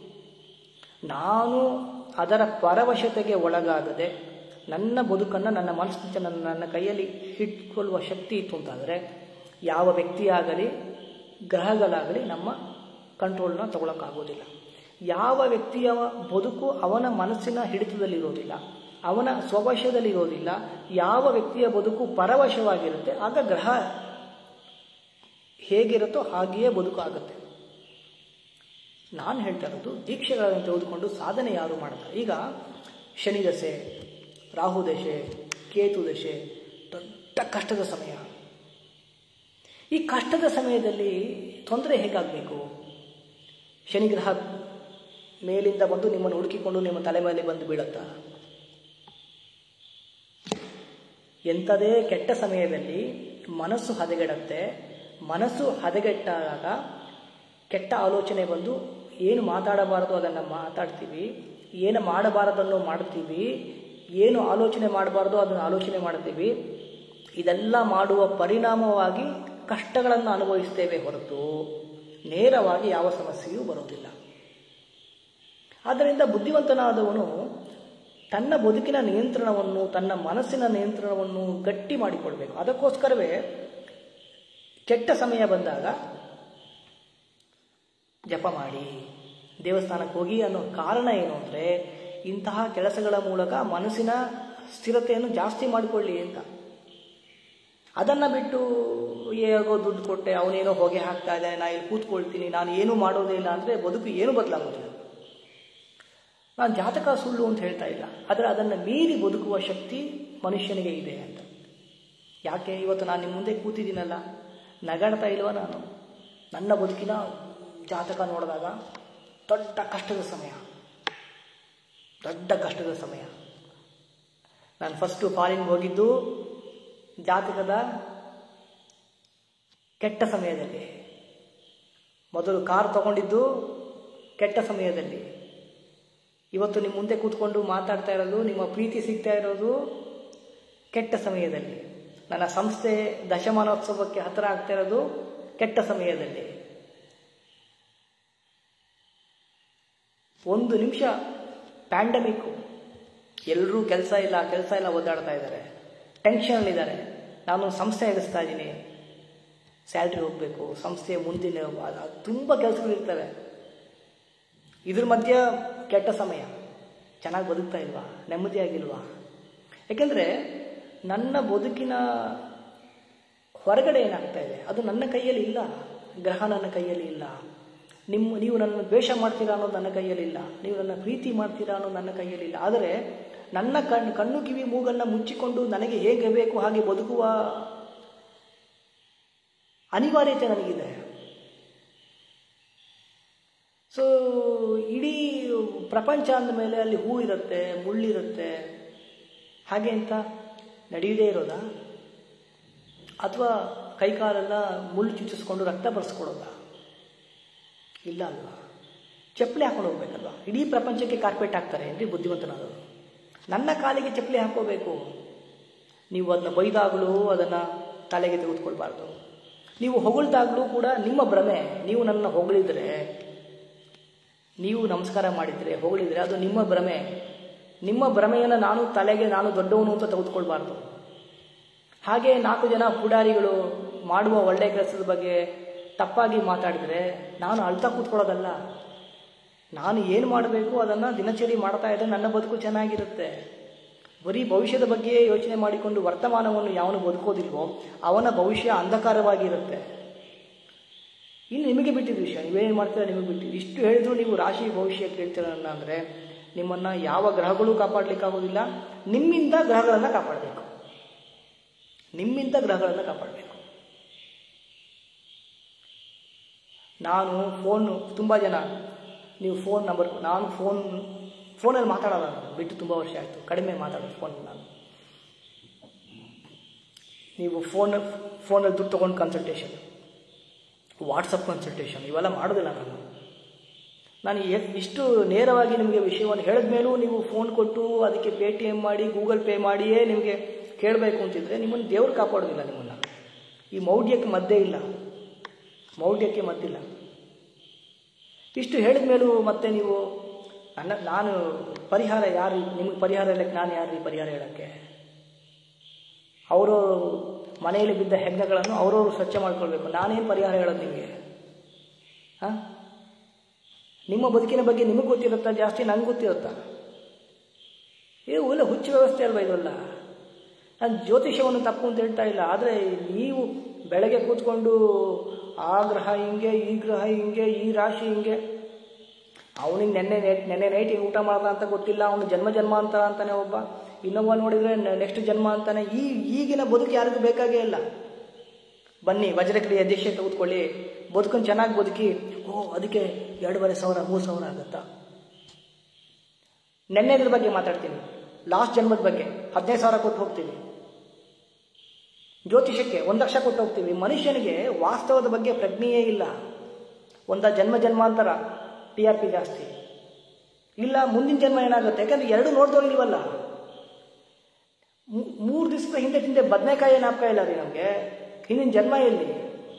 ನಾನು ಅದರ ಪರವಶತೆಗೆ ಒಳಗಾಗದೆ ನನ್ನ ಬದುಕನ್ನು ನನ್ನ ಮನಸ್ಸಿನ ನನ್ನ ನನ್ನ ಕೈಯಲ್ಲಿ ಇಟ್ಕೊಳ್ಳುವ ಶಕ್ತಿ ಇತ್ತು ಅಂತಾದರೆ ಯಾವ ವ್ಯಕ್ತಿಯಾಗಲಿ ಗ್ರಹಗಳಾಗಲಿ ನಮ್ಮ ಕಂಟ್ರೋಲ್ನ ತಗೊಳ್ಳೋಕ್ಕಾಗೋದಿಲ್ಲ. ಯಾವ ವ್ಯಕ್ತಿಯ ಬದುಕು ಅವನ ಮನಸ್ಸಿನ ಹಿಡಿತದಲ್ಲಿರೋದಿಲ್ಲ, ಅವನ ಸ್ವವಶದಲ್ಲಿರೋದಿಲ್ಲ. ಯಾವ ವ್ಯಕ್ತಿಯ ಬದುಕು ಪರವಶವಾಗಿರುತ್ತೆ ಆಗ ಗ್ರಹ ಹೇಗಿರುತ್ತೋ ಹಾಗೆಯೇ ಬದುಕು ಆಗುತ್ತೆ. ನಾನು ಹೇಳ್ತಾ ಇರೋದು ದೀಕ್ಷೆಗಳನ್ನು ತೆಗೆದುಕೊಂಡು ಸಾಧನೆ ಯಾರು ಮಾಡ್ತಾರೆ. ಈಗ ಶನಿ ದಶೆ, ರಾಹು ದಶೆ, ಕೇತು ದಶೆ ದೊಡ್ಡ ಕಷ್ಟದ ಸಮಯ. ಈ ಕಷ್ಟದ ಸಮಯದಲ್ಲಿ ತೊಂದರೆ ಹೇಗಾಗಬೇಕು? ಶನಿಗ್ರಹ ಮೇಲಿಂದ ಬಂದು ನಿಮ್ಮನ್ನು ಹುಡುಕಿಕೊಂಡು ನಿಮ್ಮ ತಲೆ ಮೇಲೆ ಬಂದು ಬೀಳುತ್ತಾ? ಎಂಥದೇ ಕೆಟ್ಟ ಸಮಯದಲ್ಲಿ ಮನಸ್ಸು ಹದಗೆಡುತ್ತೆ. ಮನಸ್ಸು ಹದಗೆಟ್ಟಾಗ ಕೆಟ್ಟ ಆಲೋಚನೆ ಬಂದು ಏನು ಮಾತಾಡಬಾರದು ಅದನ್ನು ಮಾತಾಡ್ತೀವಿ, ಏನು ಮಾಡಬಾರದನ್ನು ಮಾಡ್ತೀವಿ, ಏನು ಆಲೋಚನೆ ಮಾಡಬಾರ್ದು ಅದನ್ನು ಆಲೋಚನೆ ಮಾಡ್ತೀವಿ. ಇದೆಲ್ಲ ಮಾಡುವ ಪರಿಣಾಮವಾಗಿ ಕಷ್ಟಗಳನ್ನು ಅನುಭವಿಸ್ತೇವೆ ಹೊರತು ನೇರವಾಗಿ ಯಾವ ಸಮಸ್ಯೆಯೂ ಬರೋದಿಲ್ಲ. ಆದ್ದರಿಂದ ಬುದ್ಧಿವಂತನಾದವನು ತನ್ನ ಬದುಕಿನ ನಿಯಂತ್ರಣವನ್ನು, ತನ್ನ ಮನಸ್ಸಿನ ನಿಯಂತ್ರಣವನ್ನು ಗಟ್ಟಿ ಮಾಡಿಕೊಳ್ಬೇಕು. ಅದಕ್ಕೋಸ್ಕರವೇ ಕೆಟ್ಟ ಸಮಯ ಬಂದಾಗ ಜಪ ಮಾಡಿ, ದೇವಸ್ಥಾನಕ್ಕೆ ಹೋಗಿ ಅನ್ನೋ ಕಾರಣ ಏನು ಅಂದರೆ ಇಂತಹ ಕೆಲಸಗಳ ಮೂಲಕ ಮನಸ್ಸಿನ ಸ್ಥಿರತೆಯನ್ನು ಜಾಸ್ತಿ ಮಾಡಿಕೊಳ್ಳಿ ಅಂತ. ಅದನ್ನು ಬಿಟ್ಟು ಹೇಗೋ ದುಡ್ಡು ಕೊಟ್ಟೆ, ಅವನೇನೋ ಹೊಗೆ ಹಾಕ್ತಾ ಇದ್ದಾನೆ, ನಾನು ಇಲ್ಲಿ ಕೂತ್ಕೊಳ್ತೀನಿ, ನಾನು ಏನೂ ಮಾಡೋದೇ ಇಲ್ಲ ಅಂದರೆ ಬದುಕು ಏನೂ ಬದಲಾಗೋದಿಲ್ಲ. ನಾನು ಜಾತಕ ಸುಳ್ಳು ಅಂತ ಹೇಳ್ತಾ ಇಲ್ಲ, ಆದರೆ ಅದನ್ನು ಮೀರಿ ಬದುಕುವ ಶಕ್ತಿ ಮನುಷ್ಯನಿಗೆ ಇದೆ ಅಂತ. ಯಾಕೆ ಇವತ್ತು ನಾನು ನಿಮ್ಮ ಮುಂದೆ ಕೂತಿದ್ದೀನಲ್ಲ, ನಗಾಡ್ತಾ ಇಲ್ವ ನಾನು? ನನ್ನ ಬದುಕಿನ ಜಾತಕ ನೋಡಿದಾಗ ದೊಡ್ಡ ಕಷ್ಟದ ಸಮಯ, ದೊಡ್ಡ ಕಷ್ಟದ ಸಮಯ. ನಾನು ಫಸ್ಟು ಫಾರಿನ್ಗೆ ಹೋಗಿದ್ದು ಜಾತಕದ ಕೆಟ್ಟ ಸಮಯದಲ್ಲಿ, ಮೊದಲು ಕಾರ್ ತಗೊಂಡಿದ್ದು ಕೆಟ್ಟ ಸಮಯದಲ್ಲಿ. ಇವತ್ತು ನಿಮ್ಮ ಮುಂದೆ ಕೂತ್ಕೊಂಡು ಮಾತಾಡ್ತಾ ಇರೋದು, ನಿಮ್ಮ ಪ್ರೀತಿ ಸಿಗ್ತಾ ಇರೋದು ಕೆಟ್ಟ ಸಮಯದಲ್ಲಿ. ನನ್ನ ಸಂಸ್ಥೆ ದಶಮಾನೋತ್ಸವಕ್ಕೆ ಹತ್ತಿರ ಆಗ್ತಾ ಇರೋದು ಕೆಟ್ಟ ಸಮಯದಲ್ಲಿ. ಒಂದು ನಿಮಿಷ ಪ್ಯಾಂಡಮಿಕ್ಕು, ಎಲ್ಲರೂ ಕೆಲಸ ಇಲ್ಲ ಕೆಲಸ ಇಲ್ಲ ಓದಾಡ್ತಾ ಇದ್ದಾರೆ, ಟೆನ್ಷನಲ್ಲಿದ್ದಾರೆ. ನಾನು ಸಂಸ್ಥೆ ನಡೆಸ್ತಾ ಇದ್ದೀನಿ, ಸ್ಯಾಲ್ರಿ ಹೋಗಬೇಕು, ಸಂಸ್ಥೆಯ ಮುಂದಿನ ತುಂಬ ಕೆಲಸಗಳಿರ್ತವೆ. ಇದ್ರ ಮಧ್ಯ ಕೆಟ್ಟ ಸಮಯ, ಚೆನ್ನಾಗಿ ಬದುಕ್ತಾ ಇಲ್ವಾ, ನೆಮ್ಮದಿಯಾಗಿಲ್ವಾ? ಯಾಕೆಂದರೆ ನನ್ನ ಬದುಕಿನ ಹೊರಗಡೆ ಏನಾಗ್ತಾ ಇದೆ ಅದು ನನ್ನ ಕೈಯಲ್ಲಿ ಇಲ್ಲ, ಗ್ರಹ ನನ್ನ ಕೈಯಲ್ಲಿ ಇಲ್ಲ. ನಿಮ್ಮ ನೀವು ನನ್ನ ದ್ವೇಷ ಮಾಡ್ತೀರಾ ಅನ್ನೋದು ನನ್ನ ಕೈಯಲ್ಲಿಲ್ಲ, ನೀವು ನನ್ನ ಪ್ರೀತಿ ಮಾಡ್ತೀರಾ ಅನ್ನೋದು ನನ್ನ ಕೈಯಲ್ಲಿಲ್ಲ. ಆದರೆ ನನ್ನ ಕಣ್ಣು ಕಣ್ಣು ಕಿವಿ ಮೂಗನ್ನು ಮುಚ್ಚಿಕೊಂಡು ನನಗೆ ಹೇಗೆ ಬೇಕು ಹಾಗೆ ಬದುಕುವ ಅನಿವಾರ್ಯತೆ ನನಗಿದೆ. ಸೊ ಇಡೀ ಪ್ರಪಂಚ ಅಂದಮೇಲೆ ಅಲ್ಲಿ ಹೂ ಇರುತ್ತೆ, ಮುಳ್ಳಿರುತ್ತೆ, ಹಾಗೆ ಅಂತ ನಡೆಯದೇ ಇರೋದಾ? ಅಥವಾ ಕೈಕಾಲೆಲ್ಲ ಮುಳ್ಳು ಚುಚ್ಚಿಸ್ಕೊಂಡು ರಕ್ತ ಬರ್ಸ್ಕೊಡೋದಾ? ಇಲ್ಲ ಅಲ್ವಾ? ಚಪ್ಪಲಿ ಹಾಕೊಂಡು ಹೋಗ್ಬೇಕಲ್ವಾ? ಇಡೀ ಪ್ರಪಂಚಕ್ಕೆ ಕಾರ್ಪೆಟ್ ಹಾಕ್ತಾರೆ ಅಂದರೆ ಬುದ್ಧಿವಂತನಾದವರು. ನನ್ನ ಕಾಲಿಗೆ ಚಪ್ಪಲಿ ಹಾಕೋಬೇಕು. ನೀವು ಅದನ್ನು ಬೈದಾಗಲೂ ಅದನ್ನು ತಲೆಗೆ ತೆಗೆದುಕೊಳ್ಬಾರ್ದು. ನೀವು ಹೊಗಳ್ದಾಗಲೂ ಕೂಡ ನಿಮ್ಮ ಭ್ರಮೆ. ನೀವು ನನ್ನ ಹೊಗಳಿದ್ರೆ, ನೀವು ನಮಸ್ಕಾರ ಮಾಡಿದರೆ, ಹೊಗಳಿದರೆ ಅದು ನಿಮ್ಮ ಭ್ರಮೆ. ನಿಮ್ಮ ಭ್ರಮೆಯನ್ನು ನಾನು ತಲೆಗೆ ನಾನು ದೊಡ್ಡವನು ಅಂತ ತೆಗೆದುಕೊಳ್ಬಾರ್ದು. ಹಾಗೆ ನಾಲ್ಕು ಜನ ಪುಡಾರಿಗಳು ಮಾಡುವ ಒಳ್ಳೆಯ ಕೆಲಸದ ಬಗ್ಗೆ ತಪ್ಪಾಗಿ ಮಾತಾಡಿದರೆ ನಾನು ಅಳ್ತಾ ಕೂತ್ಕೊಳ್ಳೋದಲ್ಲ. ನಾನು ಏನು ಮಾಡಬೇಕು ಅದನ್ನು ದಿನಚರಿ ಮಾಡ್ತಾ ಇದ್ದರೆ ನನ್ನ ಬದುಕು ಚೆನ್ನಾಗಿರುತ್ತೆ. ಬರೀ ಭವಿಷ್ಯದ ಬಗ್ಗೆ ಯೋಚನೆ ಮಾಡಿಕೊಂಡು ವರ್ತಮಾನವನ್ನು ಯಾವನು ಬದುಕೋದಿಲ್ವೋ ಅವನ ಭವಿಷ್ಯ ಅಂಧಕಾರವಾಗಿರುತ್ತೆ. ಇನ್ನು ನಿಮಗೆ ಬಿಟ್ಟಿದ್ದು ವಿಷಯ, ನೀವೇನು ಮಾಡ್ತೀರಾ ನಿಮಗೆ ಬಿಟ್ಟಿದ್ದು. ಇಷ್ಟು ಹೇಳಿದ್ರು ನೀವು ರಾಶಿ ಭವಿಷ್ಯ ಕೇಳ್ತೀರ ಅಂದರೆ ನಿಮ್ಮನ್ನು ಯಾವ ಗ್ರಹಗಳು ಕಾಪಾಡಲಿಕ್ಕಾಗೋದಿಲ್ಲ. ನಿಮ್ಮಿಂದ ಗ್ರಹಗಳನ್ನು ಕಾಪಾಡಬೇಕು, ನಿಮ್ಮಿಂದ ಗ್ರಹಗಳನ್ನು ಕಾಪಾಡಬೇಕು. ನಾನು ಫೋನು, ತುಂಬ ಜನ ನೀವು ಫೋನ್ ನಂಬರ್, ನಾನು ಫೋನ್ ಫೋನಲ್ಲಿ ಮಾತಾಡೋಲ್ಲ, ನಾನು ಬಿಟ್ಟು ತುಂಬ ವರ್ಷ ಆಯಿತು, ಕಡಿಮೆ ಮಾತಾಡೋದು ಫೋನ್. ನಾನು ನೀವು ಫೋನ್ ಫೋನಲ್ಲಿ ದುಡ್ಡು ತೊಗೊಂಡು ಕನ್ಸಲ್ಟೇಷನ್, ವಾಟ್ಸಪ್ ಕನ್ಸಲ್ಟೇಷನ್ ಇವೆಲ್ಲ ಮಾಡೋದಿಲ್ಲ ನಾನು. ನಾನು ಇಷ್ಟು ನೇರವಾಗಿ ನಿಮಗೆ ವಿಷಯವನ್ನು ಹೇಳಿದ ಮೇಲೂ ನೀವು ಫೋನ್ ಕೊಟ್ಟು ಅದಕ್ಕೆ ಪೇ ಟಿ ಎಮ್ ಮಾಡಿ ಗೂಗಲ್ ಪೇ ಮಾಡಿಯೇ ನಿಮಗೆ ಕೇಳಬೇಕು ಅಂತಿದ್ರೆ ನಿಮ್ಮನ್ನು ದೇವ್ರು ಕಾಪಾಡೋದಿಲ್ಲ. ನಿಮ್ಮನ್ನು ಈ ಮೌಢ್ಯಕ್ಕೆ ಮದ್ದೇ ಇಲ್ಲ, ಮೌಢ್ಯಕ್ಕೆ ಮದ್ದಿಲ್ಲ. ಇಷ್ಟು ಹೇಳಿದ ಮೇಲೂ ಮತ್ತೆ ನೀವು ನನ್ನ ನಾನು ಪರಿಹಾರ ಯಾರು, ನಿಮಗೆ ಪರಿಹಾರ ಹೇಳಕ್ಕೆ ನಾನು ಯಾರು ಪರಿಹಾರ ಹೇಳೋಕ್ಕೆ? ಅವರು ಮನೆಯಲ್ಲಿ ಬಿದ್ದ ಹೆಗ್ಗಗಳನ್ನು ಅವರವರು ಸ್ವಚ್ಛ ಮಾಡ್ಕೊಳ್ಬೇಕು. ನಾನೇನು ಪರಿಹಾರ ಹೇಳೋದು ನಿಮಗೆ? ಹಾಂ, ನಿಮ್ಮ ಬದುಕಿನ ಬಗ್ಗೆ ನಿಮಗೆ ಗೊತ್ತಿರುತ್ತಾ ಜಾಸ್ತಿ, ನಂಗೆ ಗೊತ್ತಿರುತ್ತಾ? ಇದು ಒಳ್ಳೆ ಹುಚ್ಚು ವ್ಯವಸ್ಥೆ ಅಲ್ವಾ ಇದೆಲ್ಲ. ನಾನು ಜ್ಯೋತಿಷ್ಯವನ್ನು ತಪ್ಪು ಅಂತ ಹೇಳ್ತಾ ಇಲ್ಲ, ಆದರೆ ನೀವು ಬೆಳಗ್ಗೆ ಕೂತ್ಕೊಂಡು ಆ ಗ್ರಹ ಹಿಂಗೆ, ಈ ಗ್ರಹ ಹಿಂಗೆ, ಈ ರಾಶಿ ಹಿಂಗೆ, ಅವನಿಗೆ ನೆನ್ನೆ ನೆನ್ನೆ ನೈಟಿಗೆ ಊಟ ಮಾಡ್ದ ಅಂತ ಗೊತ್ತಿಲ್ಲ, ಅವನು ಜನ್ಮ ಜನ್ಮಾಂತರ ಅಂತಾನೆ ಒಬ್ಬ, ಇನ್ನೊಬ್ಬ ನೋಡಿದರೆ ನೆಕ್ಸ್ಟ್ ಜನ್ಮ ಅಂತಾನೆ. ಈ ಈಗಿನ ಬದುಕು ಯಾರಿಗೂ ಬೇಕಾಗೇ ಇಲ್ಲ. ಬನ್ನಿ ವಜ್ರಕ್ರಿಯೆ ದೀಕ್ಷೆ ತೆಗೆದುಕೊಳ್ಳಿ, ಬದುಕನ್ನು ಚೆನ್ನಾಗಿ ಬದುಕಿ. ಓ ಅದಕ್ಕೆ ಎರಡೂವರೆ ಸಾವಿರ ಮೂರು ಸಾವಿರ ಆಗುತ್ತಾ? ನೆನ್ನೆದ್ರ ಬಗ್ಗೆ ಮಾತಾಡ್ತೀನಿ, ಲಾಸ್ಟ್ ಜನ್ಮದ ಬಗ್ಗೆ ಹದಿನೈದು ಸಾವಿರ ಕೊಟ್ಟು ಹೋಗ್ತೀವಿ. ಜ್ಯೋತಿಷಕ್ಕೆ ಒಂದು ಲಕ್ಷ ಕೊಟ್ಟು ಹೋಗ್ತೀವಿ. ಮನುಷ್ಯನಿಗೆ ವಾಸ್ತವದ ಬಗ್ಗೆ ಪ್ರಜ್ಞೆಯೇ ಇಲ್ಲ. ಒಂದ ಜನ್ಮ ಜನ್ಮಾಂತರ ಟಿ ಆರ್ ಪಿ ಜಾಸ್ತಿ ಇಲ್ಲ, ಮುಂದಿನ ಜನ್ಮ ಏನಾಗುತ್ತೆ? ಯಾಕಂದ್ರೆ ಎರಡು ನೋಡ್ದವ್ರು ಇಲ್ವಲ್ಲ. ಮೂರು ದಿವಸದ ಹಿಂದೆ ತಿಂದೆ ಬದನೆಕಾಯಿ ಏನಾಗ್ತಾ ಇಲ್ಲ ರೀ ನಮಗೆ, ಹಿಂದಿನ ಜನ್ಮ ಎಲ್ಲಿ?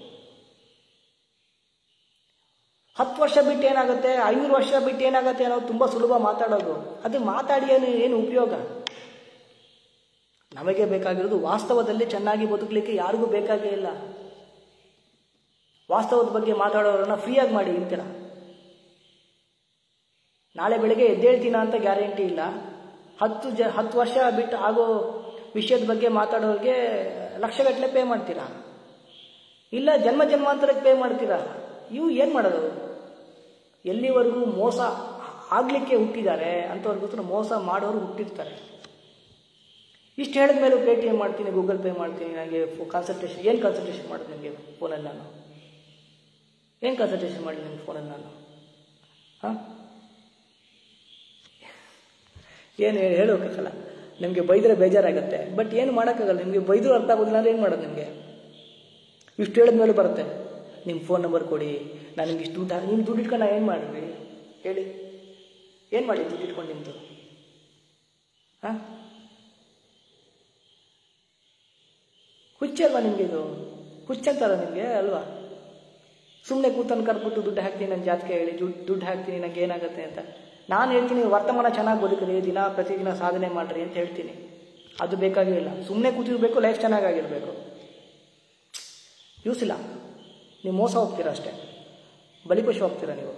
ಹತ್ತು ವರ್ಷ ಬಿಟ್ಟು ಏನಾಗುತ್ತೆ, ಐನೂರು ವರ್ಷ ಬಿಟ್ಟು ಏನಾಗುತ್ತೆ ಅನ್ನೋದು ತುಂಬ ಸುಲಭ ಮಾತಾಡೋದು. ಅದು ಮಾತಾಡಿ ಏನು ಏನು ಉಪಯೋಗ? ನಮಗೆ ಬೇಕಾಗಿರೋದು ವಾಸ್ತವದಲ್ಲಿ ಚೆನ್ನಾಗಿ ಬದುಕಲಿಕ್ಕೆ ಯಾರಿಗೂ ಬೇಕಾಗೇ ಇಲ್ಲ. ವಾಸ್ತವದ ಬಗ್ಗೆ ಮಾತಾಡೋರನ್ನ ಫ್ರೀಯಾಗಿ ಮಾಡಿ ಇಂತೀರ. ನಾಳೆ ಬೆಳಗ್ಗೆ ಎದ್ದೇಳ್ತೀನ ಅಂತ ಗ್ಯಾರಂಟಿ ಇಲ್ಲ. ಹತ್ತು ಜ ಹತ್ತು ವರ್ಷ ಬಿಟ್ಟು ಆಗೋ ವಿಷಯದ ಬಗ್ಗೆ ಮಾತಾಡೋರಿಗೆ ಲಕ್ಷಗಟ್ಟಲೆ ಪೇ ಮಾಡ್ತೀರಾ, ಇಲ್ಲ ಜನ್ಮ ಜನ್ಮಾಂತರಕ್ಕೆ ಪೇ ಮಾಡ್ತೀರಾ. ಇವು ಏನು ಮಾಡೋದು? ಎಲ್ಲಿವರೆಗೂ ಮೋಸ ಆಗಲಿಕ್ಕೆ ಹುಟ್ಟಿದ್ದಾರೆ ಅಂಥವ್ರಿಗೋಸ್ಕರ ಮೋಸ ಮಾಡೋರು ಹುಟ್ಟಿರ್ತಾರೆ. ಇಷ್ಟು ಹೇಳಿದ ಮೇಲೆ ಪೇ ಟಿ ಎಮ್ ಮಾಡ್ತೀನಿ, ಗೂಗಲ್ ಪೇ ಮಾಡ್ತೀನಿ, ನನಗೆ ಕನ್ಸಲ್ಟೇಷನ್. ಏನು ಕನ್ಸಲ್ಟೇಷನ್ ಮಾಡಿದೆ ನಿಮಗೆ ಫೋನಲ್ಲಿ? ನಾನು ಏನು ಕನ್ಸಲ್ಟೇಷನ್ ಮಾಡಿ ನಿಮ್ಗೆ ಫೋನಲ್ಲಿ ನಾನು? ಹಾಂ, ಏನು ಹೇಳೋಕ್ಕಲ್ಲ. ನಿಮಗೆ ಬೈದರೆ ಬೇಜಾರಾಗುತ್ತೆ, ಬಟ್ ಏನು ಮಾಡೋಕ್ಕಾಗಲ್ಲ. ನಿಮಗೆ ಬೈದರೂ ಅರ್ಥ ಆಗೋದಿಲ್ಲ ಅಂದರೆ ಏನು ಮಾಡೋದು? ನಿಮಗೆ ಇಷ್ಟು ಹೇಳಿದ ಮೇಲೆ ಬರುತ್ತೆ, ನಿಮ್ಮ ಫೋನ್ ನಂಬರ್ ಕೊಡಿ, ನಾನು ನಿಮ್ಗೆ ಇಷ್ಟು ದುಡ್ಡು, ನಿಮ್ಮ ದುಡ್ಡು ಇಟ್ಕೊಂಡು ನಾನು ಏನು ಮಾಡಿರಿ ಹೇಳಿ? ಏನು ಮಾಡಿ ದುಡ್ಡು ಇಟ್ಕೊಂಡು ನಿಮ್ಮದು? ಹಾಂ, ಹುಚ್ಚಲ್ವಾ ನಿಮಗೆ? ಇದು ಹುಚ್ಚಂತಾರ ನಿಮಗೆ ಅಲ್ವಾ? ಸುಮ್ಮನೆ ಕೂತನ್ನು ಕರ್ಬಿಟ್ಟು ದುಡ್ಡು ಹಾಕ್ತೀನಿ, ನನ್ನ ಜಾತಕ ಹೇಳಿ ದುಡ್ಡು ದುಡ್ಡು ಹಾಕ್ತೀನಿ, ನನಗೆ ಏನಾಗುತ್ತೆ ಅಂತ. ನಾನು ಹೇಳ್ತೀನಿ ವರ್ತಮಾನ ಚೆನ್ನಾಗಿ ಬದುಕ್ರಿ, ದಿನ ಪ್ರತಿದಿನ ಸಾಧನೆ ಮಾಡಿರಿ ಅಂತ ಹೇಳ್ತೀನಿ. ಅದು ಬೇಕಾಗಿಲ್ಲ. ಸುಮ್ಮನೆ ಕೂತಿರ್ಬೇಕು, ಲೈಫ್ ಚೆನ್ನಾಗಿರಬೇಕು. ಯೂಸ್ ಇಲ್ಲ. ನೀವು ಮೋಸ ಹೋಗ್ತೀರಾ ಅಷ್ಟೇ, ಬಲಿಪಶು ಹೋಗ್ತೀರಾ ನೀವು.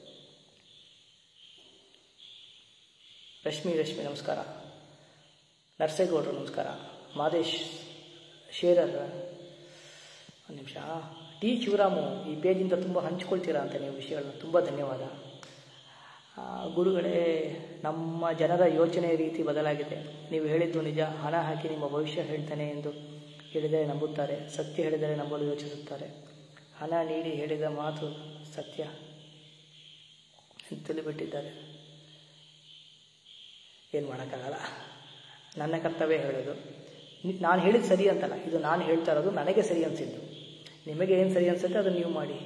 ರಶ್ಮಿ ರಶ್ಮಿ ನಮಸ್ಕಾರ. ನರಸೇಗೌಡರು ನಮಸ್ಕಾರ. ಮಾದೇಶ್ ಶೇರರ್ ಒಂದು ನಿಮಿಷ. ಟಿ ಶಿವರಾಮು ಈ ಪೇಜಿಂದ ತುಂಬ ಹಂಚ್ಕೊಳ್ತೀರಾ ಅಂತ ನೀವು ವಿಷಯಗಳನ್ನ, ತುಂಬ ಧನ್ಯವಾದ. ಗುರುಗಳೇ, ನಮ್ಮ ಜನರ ಯೋಚನೆ ರೀತಿ ಬದಲಾಗಿದೆ. ನೀವು ಹೇಳಿದ್ದು ನಿಜ. ಹಣ ಹಾಕಿ ನಿಮ್ಮ ಭವಿಷ್ಯ ಹೇಳ್ತಾನೆ ಎಂದು ಹೇಳಿದರೆ ನಂಬುತ್ತಾರೆ, ಸತ್ಯ ಹೇಳಿದರೆ ನಂಬಲು ಯೋಚಿಸುತ್ತಾರೆ. ಹಣ ನೀಡಿ ಹೇಳಿದ ಮಾತು ಸತ್ಯ ತಿಳಿಬಿಟ್ಟಿದ್ದಾರೆ. ಏನು ಮಾಡೋಕ್ಕಾಗಲ್ಲ, ನನ್ನ ಕರ್ತವ್ಯ ಹೇಳೋದು. ನಾನು ಹೇಳಿದ್ದು ಸರಿ ಅಂತಲ್ಲ, ಇದು ನಾನು ಹೇಳ್ತಾ ಇರೋದು ನನಗೆ ಸರಿ ಅನಿಸಿದ್ದು. ನಿಮಗೆ ಏನು ಸರಿ ಅನಿಸುತ್ತೆ ಅದನ್ನು ನೀವು ಮಾಡಿ.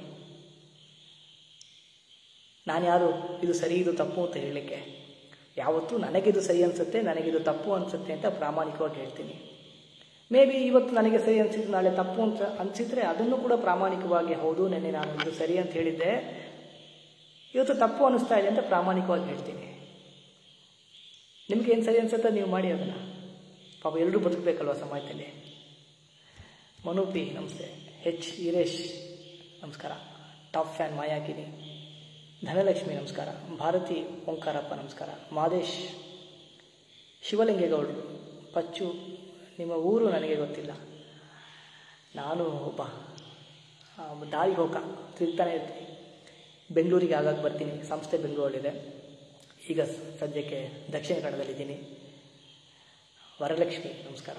ನಾನು ಯಾರು ಇದು ಸರಿ ಇದು ತಪ್ಪು ಅಂತ ಹೇಳಲಿಕ್ಕೆ? ಯಾವತ್ತೂ ನನಗಿದು ಸರಿ ಅನಿಸುತ್ತೆ, ನನಗಿದು ತಪ್ಪು ಅನಿಸುತ್ತೆ ಅಂತ ಪ್ರಾಮಾಣಿಕವಾಗಿ ಹೇಳ್ತೀನಿ. ಮೇ ಬಿ ಇವತ್ತು ನನಗೆ ಸರಿ ಅನಿಸಿದ್ದು ನಾಳೆ ತಪ್ಪು ಅಂತ ಅನಿಸಿದರೆ ಅದನ್ನು ಕೂಡ ಪ್ರಾಮಾಣಿಕವಾಗಿ, ಹೌದು ನೆನ್ನೆ ನಾನು ಇದು ಸರಿ ಅಂತ ಹೇಳಿದ್ದೆ, ಇವತ್ತು ತಪ್ಪು ಅನ್ನಿಸ್ತಾ ಇದೆ ಅಂತ ಪ್ರಾಮಾಣಿಕವಾಗಿ ಹೇಳ್ತೀನಿ. ನಿಮ್ಗೆ ಏನು ಸರಿ ಅನಿಸುತ್ತೆ ನೀವು ಮಾಡಿ ಅದನ್ನು. ಪಾಪ ಎಲ್ಲರೂ ಬದುಕಬೇಕಲ್ವ ಸಮಾಜದಲ್ಲಿ. ಮನುಪಿ ನಮಸ್ತೆ. ಹೆಚ್ ವೀರೇಶ್ ನಮಸ್ಕಾರ. Top fan ಮಾಯಾಕಿನಿ. ಧನಲಕ್ಷ್ಮಿ ನಮಸ್ಕಾರ. ಭಾರತಿ ಓಂಕಾರಪ್ಪ ನಮಸ್ಕಾರ. ಮಾದೇಶ್ ಶಿವಲಿಂಗೇಗೌಡರು. ಪಚ್ಚು ನಿಮ್ಮ ಊರು ನನಗೆ ಗೊತ್ತಿಲ್ಲ, ನಾನು ಒಬ್ಬ ದಾರಿ ಹೋಗ ತಿರ್ತಾನೆ ಇರ್ತೀನಿ. ಬೆಂಗಳೂರಿಗೆ ಆಗಾಗ ಬರ್ತೀನಿ, ಸಂಸ್ಥೆ ಬೆಂಗಳೂರಲ್ಲಿದೆ. ಈಗ ಸದ್ಯಕ್ಕೆ ದಕ್ಷಿಣ ಕನ್ನಡದಲ್ಲಿದ್ದೀನಿ. ವರಲಕ್ಷ್ಮಿ ನಮಸ್ಕಾರ.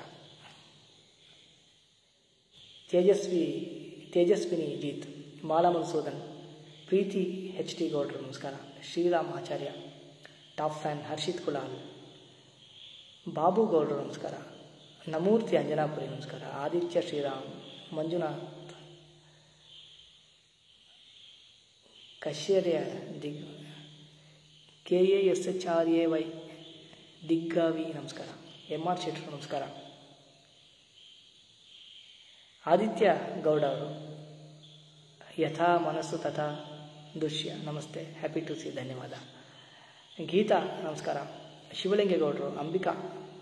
ತೇಜಸ್ವಿ ತೇಜಸ್ವಿನಿ ಜೀತ್. ಮಾಲಾ ಮನ್ಸೂದನ್. ಪ್ರೀತಿ ಎಚ್ ಟಿ ಗೌಡ್ರು ನಮಸ್ಕಾರ. Sriram Acharya top fan. ಹರ್ಷಿತ್ ಕುಲಾಲ್. ಬಾಬು ಗೌಡ್ರು ನಮಸ್ಕಾರ. ನಮೂರ್ತಿ ಅಂಜನಾಪುರಿ ನಮಸ್ಕಾರ. ಆದಿತ್ಯ ಶ್ರೀರಾಮ್. ಮಂಜುನಾಥ್. ಕಶ್ಯರ್ಯ ದಿಗ್ K A S H R A Y Diggavi ನಮಸ್ಕಾರ. ಎಂ ಆರ್ ಶೆಟ್ರು ನಮಸ್ಕಾರ. ಆದಿತ್ಯ ಗೌಡ ಅವರು. ಯಥಾ ಮನಸ್ಸು ತಥಾ ದೃಶ್ಯ ನಮಸ್ತೆ. Happy to see. ಧನ್ಯವಾದ. ಗೀತಾ ನಮಸ್ಕಾರ. ಶಿವಲಿಂಗೇಗೌಡರು. ಅಂಬಿಕಾ.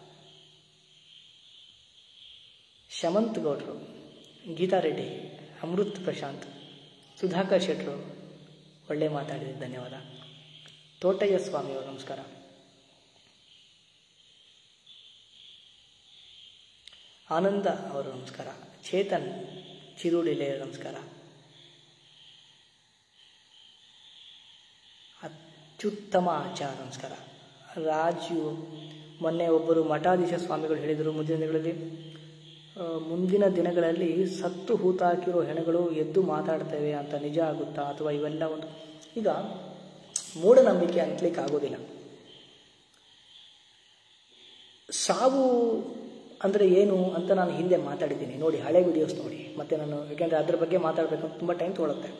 ಶಮಂತ್ ಗೌಡರು. ಗೀತಾ ರೆಡ್ಡಿ. ಅಮೃತ್ ಪ್ರಶಾಂತ್. ಸುಧಾಕರ್ ಶೆಟ್ರು ಒಳ್ಳೆ ಮಾತಾಡಿದ ಧನ್ಯವಾದ. ತೋಟಯ್ಯ ಸ್ವಾಮಿಯವರು ನಮಸ್ಕಾರ. ಆನಂದ ಅವರು ನಮಸ್ಕಾರ. ಚೇತನ್ ಚಿರುಡಿಲೆ ನಮಸ್ಕಾರ. ಅತ್ಯುತ್ತಮ ಆಚಾರ ನಮಸ್ಕಾರ. ರಾಜು. ಮೊನ್ನೆ ಒಬ್ಬರು ಮಠಾಧೀಶ ಸ್ವಾಮಿಗಳು ಹೇಳಿದರು, ಮುಂದಿನ ದಿನಗಳಲ್ಲಿ ಮುಂದಿನ ದಿನಗಳಲ್ಲಿ ಸತ್ತು ಹೂತಾಕಿರೋ ಹೆಣಗಳು ಎದ್ದು ಮಾತಾಡ್ತೇವೆ ಅಂತ. ನಿಜ ಆಗುತ್ತಾ? ಅಥವಾ ಇವೆಲ್ಲ ಒಂದು ಈಗ ಮೂಢನಂಬಿಕೆ ಅಂತಲಿಕ್ಕೆ ಆಗೋದಿಲ್ಲ. ಸಾವು ಅಂದರೆ ಏನು ಅಂತ ನಾನು ಹಿಂದೆ ಮಾತಾಡಿದ್ದೀನಿ ನೋಡಿ, ಹಳೆ ವಿಡಿಯೋಸ್ ನೋಡಿ. ಮತ್ತೆ ನಾನು ಯಾಕೆಂದರೆ ಅದ್ರ ಬಗ್ಗೆ ಮಾತಾಡಬೇಕು ಅಂತ ತುಂಬ ಟೈಮ್ ತೊಗೊಳುತ್ತೆ.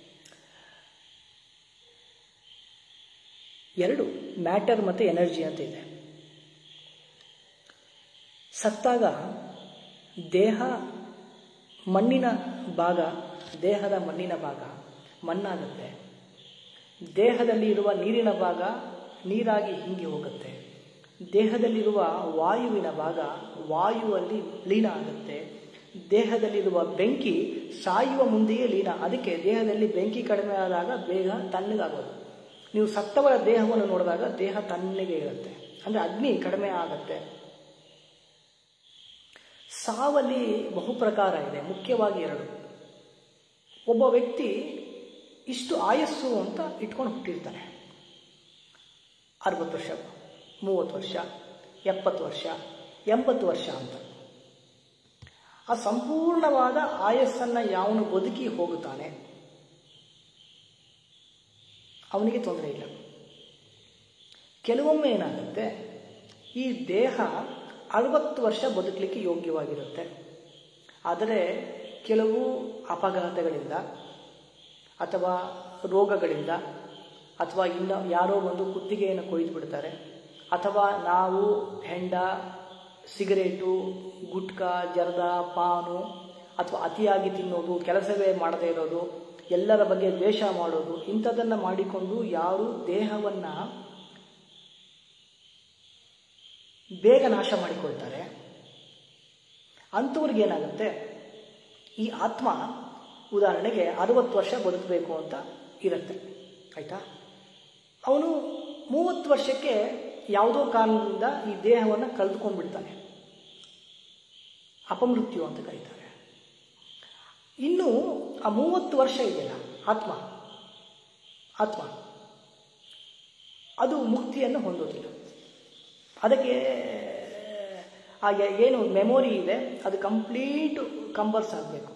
ಎರಡು ಮ್ಯಾಟರ್ ಮತ್ತು ಎನರ್ಜಿ ಅಂತ ಇದೆ. ಸತ್ತಾಗ ದೇಹ ಮಣ್ಣಿನ ಭಾಗ, ದೇಹದ ಮಣ್ಣಿನ ಭಾಗ ಮಣ್ಣಾಗುತ್ತೆ. ದೇಹದಲ್ಲಿ ಇರುವ ನೀರಿನ ಭಾಗ ನೀರಾಗಿ ಹಿಂಗೆ ಹೋಗುತ್ತೆ. ದೇಹದಲ್ಲಿರುವ ವಾಯುವಿನ ಭಾಗ ವಾಯುವಲ್ಲಿ ಲೀನ ಆಗುತ್ತೆ. ದೇಹದಲ್ಲಿರುವ ಬೆಂಕಿ ಸಾಯುವ ಮುಂದೆಯೇ ಲೀನ. ಅದಕ್ಕೆ ದೇಹದಲ್ಲಿ ಬೆಂಕಿ ಕಡಿಮೆ ಆದಾಗ ಬೇಗ ತಣ್ಣಗಾಗೋದು. ನೀವು ಸತ್ತವರ ದೇಹವನ್ನು ನೋಡಿದಾಗ ದೇಹ ತಣ್ಣಗೆ ಇರುತ್ತೆ, ಅಂದರೆ ಅಗ್ನಿ ಕಡಿಮೆ ಆಗುತ್ತೆ. ಸಾವಲ್ಲಿ ಬಹು ಪ್ರಕಾರ ಇದೆ, ಮುಖ್ಯವಾಗಿ ಎರಡು. ಒಬ್ಬ ವ್ಯಕ್ತಿ ಇಷ್ಟು ಆಯಸ್ಸು ಅಂತ ಇಟ್ಕೊಂಡು ಹುಟ್ಟಿರ್ತಾನೆ. ಅರವತ್ತು ವರ್ಷ, ಮೂವತ್ತು ವರ್ಷ, ಎಪ್ಪತ್ತು ವರ್ಷ, ಎಂಬತ್ತು ವರ್ಷ ಅಂತ. ಆ ಸಂಪೂರ್ಣವಾದ ಆಯಸ್ಸನ್ನು ಯಾವನು ಬದುಕಿ ಹೋಗುತ್ತಾನೆ ಅವನಿಗೆ ತೊಂದರೆ ಇಲ್ಲ. ಕೆಲವೊಮ್ಮೆ ಏನಾಗುತ್ತೆ, ಈ ದೇಹ ಅರವತ್ತು ವರ್ಷ ಬದುಕಲಿಕ್ಕೆ ಯೋಗ್ಯವಾಗಿರುತ್ತೆ. ಆದರೆ ಕೆಲವು ಅಪಘಾತಗಳಿಂದ ಅಥವಾ ರೋಗಗಳಿಂದ ಅಥವಾ ಇನ್ನು ಯಾರೋ ಒಂದು ಕುತ್ತಿಗೆಯನ್ನು ಕೊಯ್ದು ಬಿಡ್ತಾರೆ, ಅಥವಾ ನಾವು ಹೆಂಡ, ಸಿಗರೇಟು, ಗುಟ್ಕಾ, ಜರ್ದ, ಪಾನು ಅಥವಾ ಅತಿಯಾಗಿ ತಿನ್ನೋದು, ಕೆಲಸವೇ ಮಾಡದೇ ಇರೋದು, ಎಲ್ಲರ ಬಗ್ಗೆ ದ್ವೇಷ ಮಾಡೋದು, ಇಂಥದನ್ನು ಮಾಡಿಕೊಂಡು ಯಾರು ದೇಹವನ್ನು ಬೇಗ ನಾಶ ಮಾಡಿಕೊಳ್ತಾರೆ ಅಂಥವ್ರಿಗೇನಾಗುತ್ತೆ, ಈ ಆತ್ಮ ಉದಾಹರಣೆಗೆ ಅರವತ್ತು ವರ್ಷ ಬದುಕಬೇಕು ಅಂತ ಇರುತ್ತೆ, ಆಯಿತಾ. ಅವನು ಮೂವತ್ತು ವರ್ಷಕ್ಕೆ ಯಾವುದೋ ಕಾರಣದಿಂದ ಈ ದೇಹವನ್ನು ಕಳೆದುಕೊಂಡ್ಬಿಡ್ತಾನೆ, ಅಪಮೃತ್ಯು ಅಂತ ಕರೀತಾರೆ. ಇನ್ನು ಆ ಮೂವತ್ತು ವರ್ಷ ಇದೆಯಲ್ಲ ಆತ್ಮ ಆತ್ಮ ಅದು ಮುಕ್ತಿಯನ್ನು ಹೊಂದೋದಿಲ್ಲ. ಅದಕ್ಕೆ ಆ ಏನು ಮೆಮೊರಿ ಇದೆ ಅದು ಕಂಪ್ಲೀಟ್ ಕಂಬರ್ಸ್ ಆಗಬೇಕು.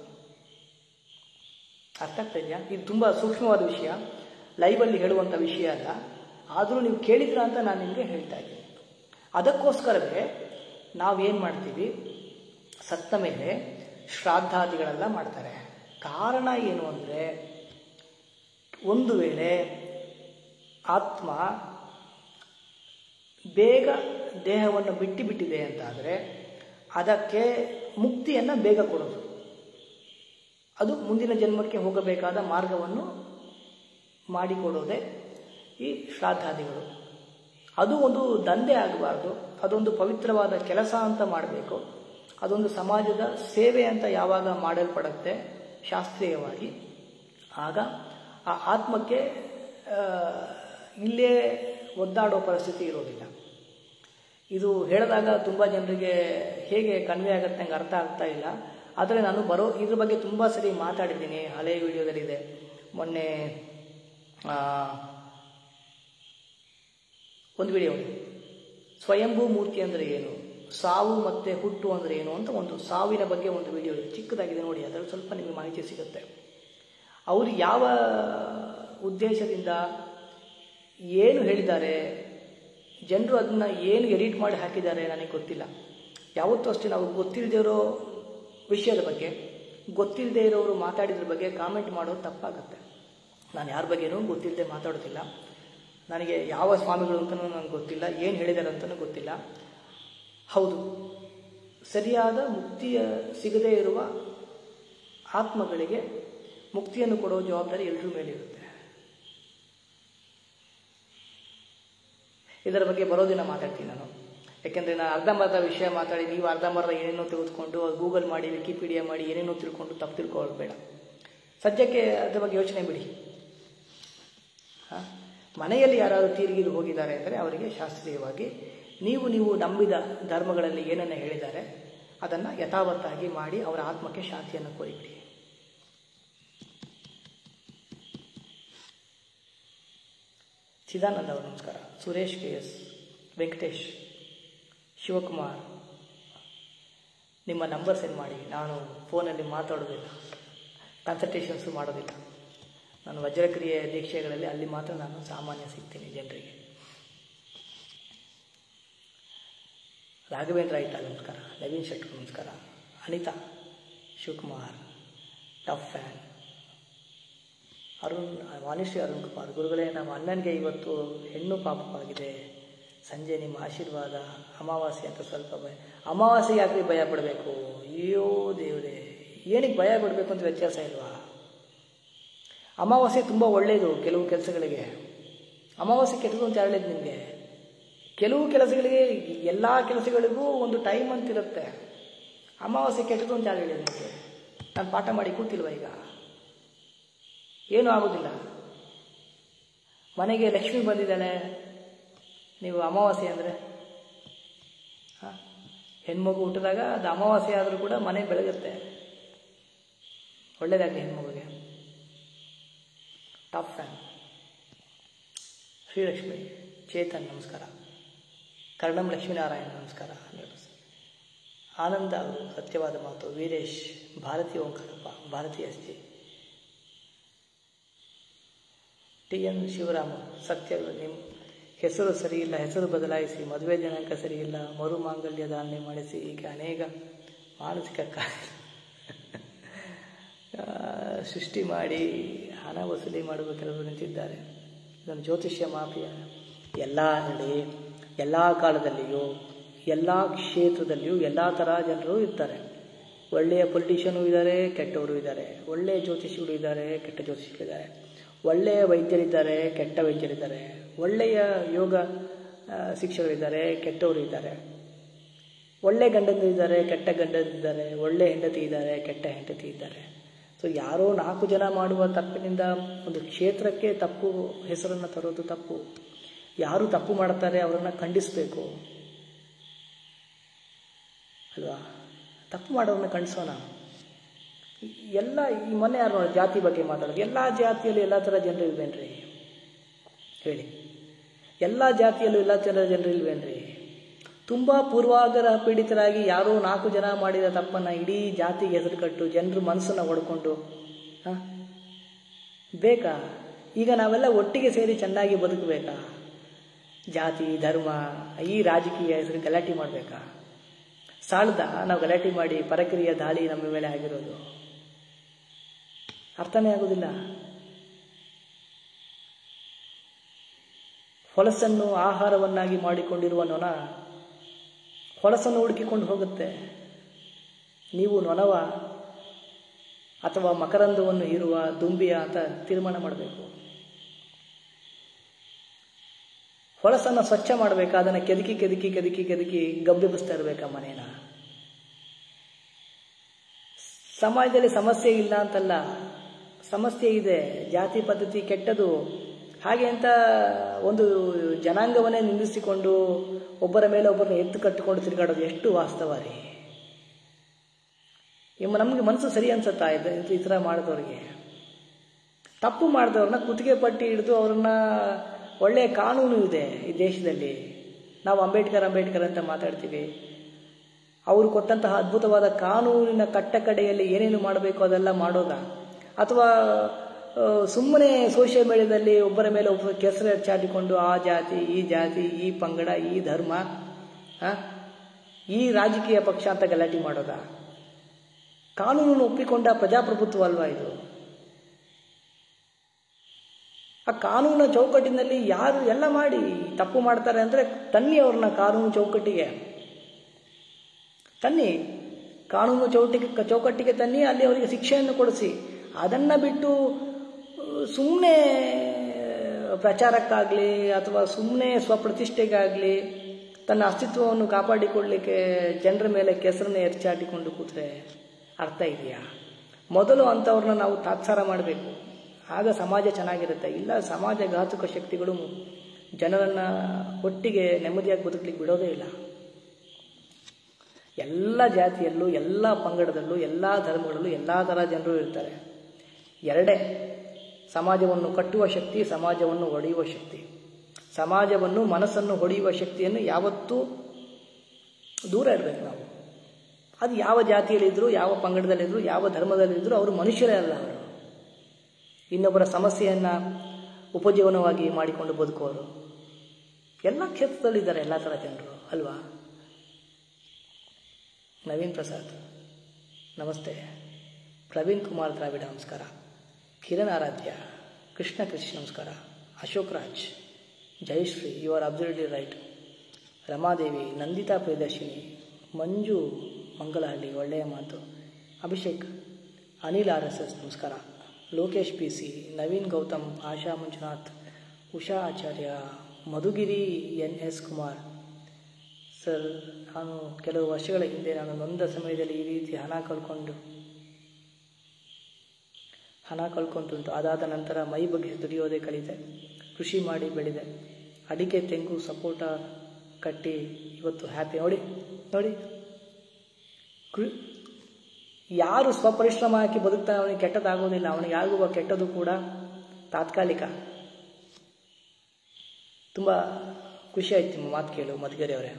ಅರ್ಥ ಆಗ್ತಾ ಇದೆಯಾ? ಇದು ತುಂಬ ಸೂಕ್ಷ್ಮವಾದ ವಿಷಯ, ಲೈವಲ್ಲಿ ಹೇಳುವಂಥ ವಿಷಯ ಅಲ್ಲ, ಆದರೂ ನೀವು ಕೇಳಿದ್ರ ಅಂತ ನಾನು ನಿಮಗೆ ಹೇಳ್ತಾ ಇದ್ದೀನಿ. ಅದಕ್ಕೋಸ್ಕರವೇ ನಾವೇನು ಮಾಡ್ತೀವಿ, ಸತ್ತ ಮೇಲೆ ಶ್ರಾದ್ದಾದಿಗಳೆಲ್ಲ ಮಾಡ್ತಾರೆ. ಕಾರಣ ಏನು ಅಂದರೆ, ಒಂದು ವೇಳೆ ಆತ್ಮ ಬೇಗ ದೇಹವನ್ನು ಬಿಟ್ಟು ಬಿಟ್ಟಿದೆ ಅಂತಾದರೆ ಅದಕ್ಕೆ ಮುಕ್ತಿಯನ್ನು ಬೇಗ ಕೊಡೋದು, ಅದು ಮುಂದಿನ ಜನ್ಮಕ್ಕೆ ಹೋಗಬೇಕಾದ ಮಾರ್ಗವನ್ನು ಮಾಡಿಕೊಡೋದೇ ಈ ಶ್ರಾದ್ದಾದಿಗಳು. ಅದು ಒಂದು ದಂಧೆ ಆಗಬಾರ್ದು, ಅದೊಂದು ಪವಿತ್ರವಾದ ಕೆಲಸ ಅಂತ ಮಾಡಬೇಕು. ಅದೊಂದು ಸಮಾಜದ ಸೇವೆ ಅಂತ ಯಾವಾಗ ಮಾಡಲ್ಪಡುತ್ತೆ ಶಾಸ್ತ್ರೀಯವಾಗಿ, ಆಗ ಆ ಆತ್ಮಕ್ಕೆ ಇಲ್ಲೇ ಒದ್ದಾಡೋ ಪರಿಸ್ಥಿತಿ ಇರೋದಿಲ್ಲ. ಇದು ಹೇಳಿದಾಗ ತುಂಬ ಜನರಿಗೆ ಹೇಗೆ ಕನ್ವೆ ಆಗುತ್ತೆ ನಂಗೆ ಅರ್ಥ ಆಗ್ತಾ ಇಲ್ಲ. ಆದರೆ ನಾನು ಬರೋ ಇದ್ರ ಬಗ್ಗೆ ತುಂಬ ಸರಿ ಮಾತಾಡಿದ್ದೀನಿ, ಹಳೆಯ ವಿಡಿಯೋದಲ್ಲಿದೆ. ಮೊನ್ನೆ ಒಂದು ವಿಡಿಯೋ ಸ್ವಯಂಭೂ ಮೂರ್ತಿ ಅಂದರೆ ಏನು, ಸಾವು ಮತ್ತು ಹುಟ್ಟು ಅಂದರೆ ಏನು ಅಂತ ಒಂದು ಸಾವಿನ ಬಗ್ಗೆ ಒಂದು ವಿಡಿಯೋ ಇದೆ, ಚಿಕ್ಕದಾಗಿದೆ ನೋಡಿ, ಅದರಲ್ಲಿ ಸ್ವಲ್ಪ ನಿಮಗೆ ಮಾಹಿತಿ ಸಿಗುತ್ತೆ. ಅವರು ಯಾವ ಉದ್ದೇಶದಿಂದ ಏನು ಹೇಳಿದ್ದಾರೆ, ಜನರು ಅದನ್ನು ಏನು ಎಡಿಟ್ ಮಾಡಿ ಹಾಕಿದ್ದಾರೆ ನನಗೆ ಗೊತ್ತಿಲ್ಲ. ಯಾವತ್ತೂ ಅಷ್ಟೇ ನಾವು ಗೊತ್ತಿಲ್ಲದೆ ಇರೋ ವಿಷಯದ ಬಗ್ಗೆ, ಗೊತ್ತಿಲ್ಲದೆ ಇರೋರು ಮಾತಾಡಿದ್ರ ಬಗ್ಗೆ ಕಾಮೆಂಟ್ ಮಾಡೋದು ತಪ್ಪಾಗುತ್ತೆ. ನಾನು ಯಾರ ಬಗ್ಗೆನೂ ಗೊತ್ತಿಲ್ಲದೆ ಮಾತಾಡೋದಿಲ್ಲ. ನನಗೆ ಯಾವ ಸ್ವಾಮಿಗಳು ಅಂತಲೂ ನನಗೆ ಗೊತ್ತಿಲ್ಲ, ಏನು ಹೇಳಿದ್ದಾರೆ ಅಂತಲೂ ಗೊತ್ತಿಲ್ಲ. ಹೌದು, ಸರಿಯಾದ ಮುಕ್ತಿಯ ಸಿಗದೇ ಇರುವ ಆತ್ಮಗಳಿಗೆ ಮುಕ್ತಿಯನ್ನು ಕೊಡೋ ಜವಾಬ್ದಾರಿ ಎಲ್ಲರ ಮೇಲೆ ಇರುತ್ತೆ. ಇದರ ಬಗ್ಗೆ ಬರೋ ದಿನ ಮಾತಾಡ್ತೀನಿ ನಾನು, ಯಾಕೆಂದರೆ ನಾನು ಅರ್ಧಂಬರ್ಧ ವಿಷಯ ಮಾತಾಡಿ ನೀವು ಅರ್ಧಂಬರ್ಧ ಏನೇನೋ ತೆಗೆದುಕೊಂಡು ಗೂಗಲ್ ಮಾಡಿ ವಿಕಿಪೀಡಿಯಾ ಮಾಡಿ ಏನೇನೋ ತಿಳ್ಕೊಂಡು ತಪ್ಪು ತಿಳ್ಕೊಳ್ಳೋದು ಬೇಡ. ಸದ್ಯಕ್ಕೆ ಅದ್ರ ಬಗ್ಗೆ ಯೋಚನೆ ಬಿಡಿ. ಹಾಂ, ಮನೆಯಲ್ಲಿ ಯಾರಾದರೂ ತೀರ್ಗಿರು ಹೋಗಿದ್ದಾರೆ ಅಂದರೆ ಅವರಿಗೆ ಶಾಸ್ತ್ರೀಯವಾಗಿ ನೀವು ನೀವು ನಂಬಿದ ಧರ್ಮಗಳಲ್ಲಿ ಏನನ್ನು ಹೇಳಿದ್ದಾರೆ ಅದನ್ನು ಯಥಾವತ್ತಾಗಿ ಮಾಡಿ ಅವರ ಆತ್ಮಕ್ಕೆ ಶಾಂತಿಯನ್ನು ಕೋರಿಬಿಡಿ. ಚಿದಾನಂದ ಅವರು ನಮಸ್ಕಾರ, ಸುರೇಶ್ ಕೆ ಎಸ್, ವೆಂಕಟೇಶ್, ಶಿವಕುಮಾರ್, ನಿಮ್ಮ ನಂಬರ್ ಸೆಂಡ್ ಮಾಡಿ. ನಾನು ಫೋನಲ್ಲಿ ಮಾತಾಡೋದಿಲ್ಲ, ಕನ್ಸಲ್ಟೇಷನ್ಸು ಮಾಡೋದಿಲ್ಲ. ನಾನು ವಜ್ರಕ್ರಿಯೆ ದೀಕ್ಷೆಗಳಲ್ಲಿ ಅಲ್ಲಿ ಮಾತ್ರ ನಾನು ಸಾಮಾನ್ಯ ಸಿಗ್ತೀನಿ ಜನರಿಗೆ. ರಾಘವೇಂದ್ರ ಆಯ್ತಾ ನಮಸ್ಕಾರ, ನವೀನ್ ಶೆಟ್ಟಿ ನಮಸ್ಕಾರ, ಅನಿತಾ, ಶಿವಕುಮಾರ್, ಟಫ್ ಫ್ಯಾನ್, ಅರುಣ್, ವಾಣಿಶ್ರೀ ಅರುಣ್ ಕುಮಾರ್, ಗುರುಗಳೇ ನಮ್ಮ ಅಣ್ಣನಿಗೆ ಇವತ್ತು ಹೆಣ್ಣು ಪಾಪವಾಗಿದೆ, ಸಂಜೆ ನಿಮ್ಮ ಆಶೀರ್ವಾದ, ಅಮಾವಾಸ್ಯೆ ಅಂತ ಸ್ವಲ್ಪ ಭಯ. ಅಮಾವಾಸ್ಯೆ ಯಾಕೆ ಭಯ ಪಡಬೇಕು? ಅಯ್ಯೋ ದೇವರೇ, ಏನಕ್ಕೆ ಭಯ ಪಡಬೇಕು ಅಂತ ವ್ಯತ್ಯಾಸ ಇಲ್ವಾ? ಅಮಾವಾಸ್ಯೆ ತುಂಬ ಒಳ್ಳೆಯದು ಕೆಲವು ಕೆಲಸಗಳಿಗೆ. ಅಮಾವಾಸ್ಯೆ ಕೆಟ್ಟದು ಅಂತ ಹೇಳಿದ್ದು ನಿಮಗೆ. ಕೆಲವು ಕೆಲಸಗಳಿಗೆ, ಎಲ್ಲ ಕೆಲಸಗಳಿಗೂ ಒಂದು ಟೈಮ್ ಅಂತಿರುತ್ತೆ. ಅಮಾವಾಸ್ಯೆ ಕೆಟ್ಟದು ಅಂತ ಹೇಳಿದೆ ನಿಮಗೆ. ನಾನು ಪಾಠ ಮಾಡಿ ಕೂತಿಲ್ವ ಈಗ? ಏನೂ ಆಗೋದಿಲ್ಲ. ಮನೆಗೆ ಲಕ್ಷ್ಮಿ ಬಂದಿದ್ದಾಳೆ, ನೀವು ಅಮಾವಾಸ್ಯೆ ಅಂದರೆ ಹಾಂ, ಹೆಣ್ಮಗು ಹುಟ್ಟಿದಾಗ ಅದು ಅಮಾವಾಸ್ಯೆ ಆದರೂ ಕೂಡ ಮನೆ ಬೆಳಗುತ್ತೆ. ಒಳ್ಳೆಯದಾಗಲಿ ಹೆಣ್ಮಗುಗೆ. ಟಾಪ್ ಫ್ಯಾನ್ ಶ್ರೀಲಕ್ಷ್ಮಿ, ಚೇತನ್ ನಮಸ್ಕಾರ, ಕರ್ಣಂ ಲಕ್ಷ್ಮೀನಾರಾಯಣ ನಮಸ್ಕಾರ, ಆನಂದ ಅವರು ಸತ್ಯವಾದ ಮಾತು, ವೀರೇಶ್, ಭಾರತೀಯ ಓಂಕಾರಪ್ಪ, ಭಾರತೀಯ ಅಸ್ತಿ, ಟಿ ಎನ್ ಶಿವರಾಮ, ಸತ್ಯ ನಿಮ್ಮ ಹೆಸರು ಸರಿಯಿಲ್ಲ, ಹೆಸರು ಬದಲಾಯಿಸಿ, ಮದುವೆ ದಿನಾಂಕ ಸರಿಯಿಲ್ಲ, ಮರು ಮಾಂಗಲ್ಯ ಧಾರಣೆ ಮಾಡಿಸಿ, ಹೀಗೆ ಅನೇಕ ಮಾನಸಿಕ ಸೃಷ್ಟಿ ಮಾಡಿ ಹಣ ವಸೂಲಿ ಮಾಡುವ ಕೆಲವರು ನಿಂತಿದ್ದಾರೆ. ಇದನ್ನು ಜ್ಯೋತಿಷ್ಯ ಮಾಫಿಯಾ. ಎಲ್ಲ ನಡೆ ಎಲ್ಲ ಕಾಲದಲ್ಲಿಯೂ ಎಲ್ಲ ಕ್ಷೇತ್ರದಲ್ಲಿಯೂ ಎಲ್ಲ ಥರ ಜನರು ಇರ್ತಾರೆ. ಒಳ್ಳೆಯ ಪೊಲಿಟಿಷಿಯನು ಇದ್ದಾರೆ, ಕೆಟ್ಟವರು ಇದ್ದಾರೆ. ಒಳ್ಳೆಯ ಜ್ಯೋತಿಷಿಗಳು ಇದ್ದಾರೆ, ಕೆಟ್ಟ ಜ್ಯೋತಿಷಿಗಳಿದ್ದಾರೆ. ಒಳ್ಳೆಯ ವೈದ್ಯರಿದ್ದಾರೆ, ಕೆಟ್ಟ ವೈದ್ಯರಿದ್ದಾರೆ. ಒಳ್ಳೆಯ ಯೋಗ ಶಿಕ್ಷಕರಿದ್ದಾರೆ, ಕೆಟ್ಟವರು ಇದ್ದಾರೆ. ಒಳ್ಳೆ ಗಂಡಂದಿದ್ದಾರೆ, ಕೆಟ್ಟ ಗಂಡಂದಿದ್ದಾರೆ. ಒಳ್ಳೆ ಹೆಂಡತಿ ಇದ್ದಾರೆ, ಕೆಟ್ಟ ಹೆಂಡತಿ ಇದ್ದಾರೆ. ಸೊ ಸೊ ಯಾರೋ ನಾಲ್ಕು ಜನ ಮಾಡುವ ತಪ್ಪಿನಿಂದ ಒಂದು ಕ್ಷೇತ್ರಕ್ಕೆ ತಪ್ಪು ಹೆಸರನ್ನು ತರೋದು ತಪ್ಪು. ಯಾರು ತಪ್ಪು ಮಾಡ್ತಾರೆ ಅವರನ್ನು ಖಂಡಿಸಬೇಕು ಅಲ್ವಾ? ತಪ್ಪು ಮಾಡೋರನ್ನ ಖಂಡಿಸೋಣ. ಎಲ್ಲ ಈ ಮೊನ್ನೆ ಯಾರು ನೋಡಿ ಜಾತಿ ಬಗ್ಗೆ ಮಾತಾಡೋದು, ಎಲ್ಲ ಜಾತಿಯಲ್ಲೂ ಎಲ್ಲ ಥರ ಜನರು ಇಲ್ವೇನ್ರಿ ಹೇಳಿ? ಎಲ್ಲ ಜಾತಿಯಲ್ಲೂ ಎಲ್ಲ ಥರ ಜನರು ಇಲ್ವೇನ್ರಿ? ತುಂಬ ಪೂರ್ವಾಗ್ರಹ ಪೀಡಿತರಾಗಿ ಯಾರೋ ನಾಲ್ಕು ಜನ ಮಾಡಿದ ತಪ್ಪನ್ನು ಇಡೀ ಜಾತಿಗೆ ಹೆಸರು ಕಟ್ಟು ಜನರ ಮನಸ್ಸನ್ನು ಹೊಡ್ಕೊಂಡು ಹಾಂ ಬೇಕಾ? ಈಗ ನಾವೆಲ್ಲ ಒಟ್ಟಿಗೆ ಸೇರಿ ಚೆನ್ನಾಗಿ ಬದುಕಬೇಕಾ? ಜಾತಿ ಧರ್ಮ ಈ ರಾಜಕೀಯ ಹೆಸರು ಗಲಾಟೆ ಮಾಡಬೇಕಾ? ಸಾಲದ ನಾವು ಗಲಾಟೆ ಮಾಡಿ ಪರಕೀಯ ದಾಳಿ ನಮ್ಮ ಮೇಲೆ ಆಗಿರೋದು? ಅರ್ಥನೇ ಆಗೋದಿಲ್ಲ. ಹೊಲಸನ್ನು ಆಹಾರವನ್ನಾಗಿ ಮಾಡಿಕೊಂಡಿರುವ ನೊಣ ಹೊಲಸನ್ನು ಹುಡುಕಿಕೊಂಡು ಹೋಗುತ್ತೆ. ನೀವು ನೊಣವ ಅಥವಾ ಮಕರಂದವನ್ನು ಹೀರುವ ದುಂಬಿಯ ಅಂತ ತೀರ್ಮಾನ ಮಾಡಬೇಕು. ಹೊಲಸನ್ನು ಸ್ವಚ್ಛ ಮಾಡಬೇಕಾ? ಅದನ್ನು ಕೆದಕಿ ಕೆದಕಿ ಕೆದಕಿ ಕೆದಕಿ ಗಬ್ಬೆಬ್ಬಿಸ್ತಾ ಇರಬೇಕಾ ಮನೇನ? ಸಮಾಜದಲ್ಲಿ ಸಮಸ್ಯೆ ಇಲ್ಲ ಅಂತಲ್ಲ, ಸಮಸ್ಯೆ ಇದೆ. ಜಾತಿ ಪದ್ಧತಿ ಕೆಟ್ಟದು. ಹಾಗೆ ಅಂತ ಒಂದು ಜನಾಂಗವನ್ನೇ ನಿಂದಿಸಿಕೊಂಡು ಒಬ್ಬರ ಮೇಲೆ ಒಬ್ಬರನ್ನ ಎತ್ತು ಕಟ್ಟಿಕೊಂಡು ತಿರುಗಾಡೋದು ಎಷ್ಟು ವಾಸ್ತವ ರೀ? ಇಮ್ಮ ನಮಗೆ ಮನಸ್ಸು ಸರಿ ಅನ್ಸುತ್ತಾ ಇದೆ ಈ ಥರ ಮಾಡಿದವ್ರಿಗೆ? ತಪ್ಪು ಮಾಡಿದವ್ರನ್ನ ಕುತ್ತಿಗೆ ಪಟ್ಟಿ ಹಿಡಿದು ಅವ್ರನ್ನ ಒಳ್ಳೆಯ ಕಾನೂನು ಇದೆ ಈ ದೇಶದಲ್ಲಿ. ನಾವು ಅಂಬೇಡ್ಕರ್ ಅಂಬೇಡ್ಕರ್ ಅಂತ ಮಾತಾಡ್ತೀವಿ. ಅವರು ಕೊಟ್ಟಂತಹ ಅದ್ಭುತವಾದ ಕಾನೂನಿನ ಕಟ್ಟಕಡೆಯಲ್ಲಿ ಏನೇನು ಮಾಡಬೇಕು ಅದೆಲ್ಲ ಮಾಡೋದಾ? ಅಥವಾ ಸುಮ್ಮನೆ ಸೋಷಿಯಲ್ ಮೀಡಿಯಾದಲ್ಲಿ ಒಬ್ಬರ ಮೇಲೆ ಒಬ್ಬರ ಕೆಸರು ಚಾಟಿಕೊಂಡು ಆ ಜಾತಿ ಈ ಜಾತಿ ಈ ಪಂಗಡ ಈ ಧರ್ಮ ಈ ರಾಜಕೀಯ ಪಕ್ಷ ಅಂತ ಗಲಾಟೆ ಮಾಡೋದಾ? ಕಾನೂನನ್ನು ಒಪ್ಪಿಕೊಂಡ ಪ್ರಜಾಪ್ರಭುತ್ವ ಅಲ್ವಾ ಇದು? ಆ ಕಾನೂನಿನ ಚೌಕಟ್ಟಿನಲ್ಲಿ ಯಾರು ಎಲ್ಲ ಮಾಡಿ ತಪ್ಪು ಮಾಡ್ತಾರೆ ಅಂದರೆ ತನ್ನಿ ಅವ್ರನ್ನ ಕಾನೂನು ಚೌಕಟ್ಟಿಗೆ ತನ್ನಿ, ಕಾನೂನು ಚೌಟಿಗೆ ಚೌಕಟ್ಟಿಗೆ ತನ್ನಿ, ಅಲ್ಲಿ ಅವರಿಗೆ ಶಿಕ್ಷೆಯನ್ನು ಕೊಡಿಸಿ. ಅದನ್ನು ಬಿಟ್ಟು ಸುಮ್ಮನೆ ಪ್ರಚಾರಕ್ಕಾಗಲಿ ಅಥವಾ ಸುಮ್ಮನೆ ಸ್ವಪ್ರತಿಷ್ಠೆಗಾಗಲಿ ತನ್ನ ಅಸ್ತಿತ್ವವನ್ನು ಕಾಪಾಡಿಕೊಳ್ಳಲಿಕ್ಕೆ ಜನರ ಮೇಲೆ ಕೆಸರನ್ನು ಎರಚಾಟಿಕೊಂಡು ಕೂತ್ರೆ ಅರ್ಥ ಇದೆಯಾ? ಮೊದಲು ಅಂಥವ್ರನ್ನ ನಾವು ತಾತ್ಸಾರ ಮಾಡಬೇಕು. ಆಗ ಸಮಾಜ ಚೆನ್ನಾಗಿರುತ್ತೆ. ಇಲ್ಲ ಸಮಾಜ ಘಾತುಕ ಶಕ್ತಿಗಳು ಜನರನ್ನು ಒಟ್ಟಿಗೆ ನೆಮ್ಮದಿಯಾಗಿ ಬದುಕಲಿಕ್ಕೆ ಬಿಡೋದೇ ಇಲ್ಲ. ಎಲ್ಲ ಜಾತಿಯಲ್ಲೂ ಎಲ್ಲ ಪಂಗಡದಲ್ಲೂ ಎಲ್ಲ ಧರ್ಮಗಳಲ್ಲೂ ಎಲ್ಲ ಥರ ಜನರು ಇರ್ತಾರೆ. ಎರಡೇ, ಸಮಾಜವನ್ನು ಕಟ್ಟುವ ಶಕ್ತಿ, ಸಮಾಜವನ್ನು ಒಡೆಯುವ ಶಕ್ತಿ. ಸಮಾಜವನ್ನು ಮನಸ್ಸನ್ನು ಹೊಡೆಯುವ ಶಕ್ತಿಯನ್ನು ಯಾವತ್ತೂ ದೂರ ಇಡಬೇಕು ನಾವು. ಅದು ಯಾವ ಜಾತಿಯಲ್ಲಿದ್ದರೂ, ಯಾವ ಪಂಗಡದಲ್ಲಿದ್ದರೂ, ಯಾವ ಧರ್ಮದಲ್ಲಿದ್ದರೂ ಅವರು ಮನುಷ್ಯರೇ ಅಲ್ಲ. ಅವರು ಇನ್ನೊಬ್ಬರ ಸಮಸ್ಯೆಯನ್ನು ಉಪಜೀವನವಾಗಿ ಮಾಡಿಕೊಂಡು ಬದುಕುವರು ಎಲ್ಲ ಕ್ಷೇತ್ರದಲ್ಲಿದ್ದಾರೆ, ಎಲ್ಲ ಥರ ಜನರು ಅಲ್ವಾ? ನವೀನ್ ಪ್ರಸಾದ್ ನಮಸ್ತೆ. ಪ್ರವೀಣ್ ಕುಮಾರ್ ದ್ರಾವಿಡ ನಮಸ್ಕಾರ. ಕಿರಣ್ ಆರಾಧ್ಯ, ಕೃಷ್ಣ ಕೃಷ್ಣ ನಮಸ್ಕಾರ. Ashok Raj, Jayashree you are absolutely right. Ramadevi, Nanditha Priyadarshini, Manju Mangalahalli ಒಳ್ಳೆಯ ಮಾತು. Abhishek, Anil R S S ನಮಸ್ಕಾರ. Lokesh P C, Naveen Gautham, Asha Manjunath, Usha Acharya, Madhugiri N S Kumar. Sir, ನಾನು ಕೆಲವು ವರ್ಷಗಳ ಹಿಂದೆ ನಾನು ನೊಂದ ಸಮಯದಲ್ಲಿ ಈ ರೀತಿ ಹಣ ಕಳ್ಕೊಂಡು ಹಣ ಕಳ್ಕೊಂಡುಂಟು. ಅದಾದ ನಂತರ ಮೈ ಬಗ್ಗೆ ದುಡಿಯೋದೇ ಕಲಿತೆ. ಕೃಷಿ ಮಾಡಿ ಬೆಳೆದೆ. ಅಡಿಕೆ, ತೆಂಗು, ಸಪೋಟ ಕಟ್ಟಿ ಇವತ್ತು ಹ್ಯಾಪಿ. ನೋಡಿ ನೋಡಿ ಕೃ ಯಾರು ಸ್ವಪರಿಶ್ರಮ ಹಾಕಿ ಬದುಕ್ತಾನೆ ಅವನಿಗೆ ಕೆಟ್ಟದಾಗೋದಿಲ್ಲ. ಅವನಿಗೆ ಆಗುವ ಕೆಟ್ಟದು ಕೂಡ ತಾತ್ಕಾಲಿಕ. ತುಂಬ ಖುಷಿ ಆಯ್ತು ನಿಮ್ಮ ಮಾತು ಕೇಳು ಮಧುಗಿರಿ ಅವರೇ.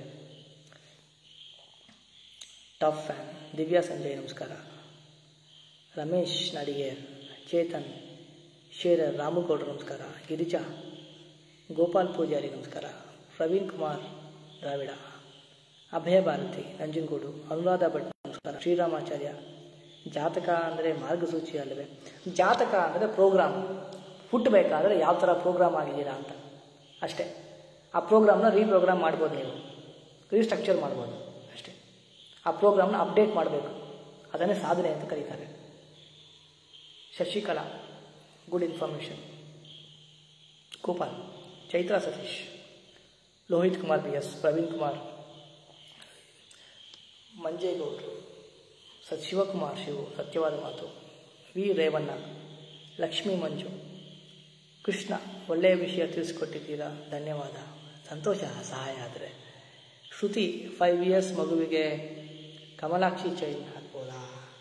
Top fan. ದಿವ್ಯಾ ಸಂಜಯ್ ನಮಸ್ಕಾರ. ರಮೇಶ್ ನಡಿಗೇರ್, ಚೇತನ್ ಶೇರರ್, ರಾಮಗೌಡರು ನಮಸ್ಕಾರ. ಗಿರಿಜಾ, ಗೋಪಾಲ್ ಪೂಜಾರಿ ನಮಸ್ಕಾರ. ಪ್ರವೀಣ್ ಕುಮಾರ್ ದ್ರಾವಿಡ, ಅಭಯ ಭಾರತಿ, ನಂಜನಗೂಡು, ಅನುರಾಧ ಭಟ್ ನಮಸ್ಕಾರ. ಶ್ರೀರಾಮಾಚಾರ್ಯ, ಜಾತಕ ಅಂದರೆ ಮಾರ್ಗಸೂಚಿ ಅಲ್ಲವೇ? ಜಾತಕ ಅಂದರೆ ಪ್ರೋಗ್ರಾಮ್. ಹುಟ್ಟಬೇಕಾದ್ರೆ ಯಾವ ಥರ ಪ್ರೋಗ್ರಾಮ್ ಆಗಿದ್ದೀರಾ ಅಂತ ಅಷ್ಟೇ. ಆ ಪ್ರೋಗ್ರಾಮ್ನ ರೀಪ್ರೋಗ್ರಾಮ್ ಮಾಡ್ಬೋದು, ನೀವು ರೀಸ್ಟ್ರಕ್ಚರ್ ಮಾಡ್ಬೋದು ಅಷ್ಟೇ. ಆ ಪ್ರೋಗ್ರಾಮ್ನ ಅಪ್ಡೇಟ್ ಮಾಡಬೇಕು. ಅದನ್ನೇ ಸಾಧನೆ ಅಂತ ಕರೀತಾರೆ. Shashikala, good information. Gopal, Chaitra Satish, Lohith Kumar B S, Praveen Kumar, ಮಂಜೇಗೌಡರು, ಸತ್ ಶಿವಕುಮಾರ್ ಶಿವು, ಸತ್ಯವಾದ ಮಾತು, ವಿ ರೇವಣ್ಣ, ಲಕ್ಷ್ಮೀ ಮಂಜು, ಕೃಷ್ಣ, ಒಳ್ಳೆಯ ವಿಷಯ ತಿಳಿಸ್ಕೊಟ್ಟಿದ್ದೀರಾ, ಧನ್ಯವಾದ, ಸಂತೋಷ ಸಹಾಯ ಆದರೆ. ಶ್ರುತಿ, ಫೈವ್ ಇಯರ್ಸ್ ಮಗುವಿಗೆ ಕಮಲಾಕ್ಷಿ ಚೈನ್ ಹಾಕ್ಬೋದಾ?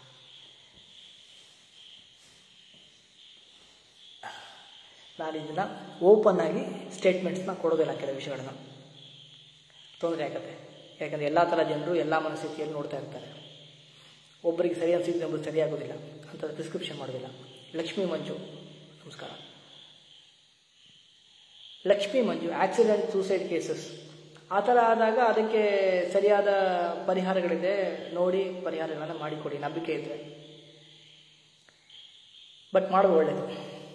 ನಾನು ಇದನ್ನು ಓಪನ್ ಆಗಿ ಸ್ಟೇಟ್ಮೆಂಟ್ಸ್ನ ಕೊಡೋದಿಲ್ಲ. ಕೆಲವು ವಿಷಯಗಳನ್ನ ತೊಂದರೆ ಆಗುತ್ತೆ. ಯಾಕಂದರೆ ಎಲ್ಲ ಥರ ಜನರು ಎಲ್ಲ ಮನಸ್ಥಿತಿಯಲ್ಲಿ ನೋಡ್ತಾ ಇರ್ತಾರೆ. ಒಬ್ಬರಿಗೆ ಸರಿ ಅನಿಸಿದ್ರೆ ಒಬ್ಬರು ಸರಿಯಾಗೋದಿಲ್ಲ ಅಂತ ಪ್ರಿಸ್ಕ್ರಿಪ್ಷನ್ ಮಾಡೋದಿಲ್ಲ. ಲಕ್ಷ್ಮೀ ಮಂಜು, ನಮಸ್ಕಾರ. Lakshmi Manju, accident suicide cases ಆ ಥರ ಆದಾಗ ಅದಕ್ಕೆ ಸರಿಯಾದ ಪರಿಹಾರಗಳಿದೆ, ನೋಡಿ ಪರಿಹಾರಗಳನ್ನು ಮಾಡಿಕೊಡಿ ನಂಬಿಕೆ ಇದ್ದರೆ. ಬಟ್ ಮಾಡೋದು ಒಳ್ಳೆಯದು.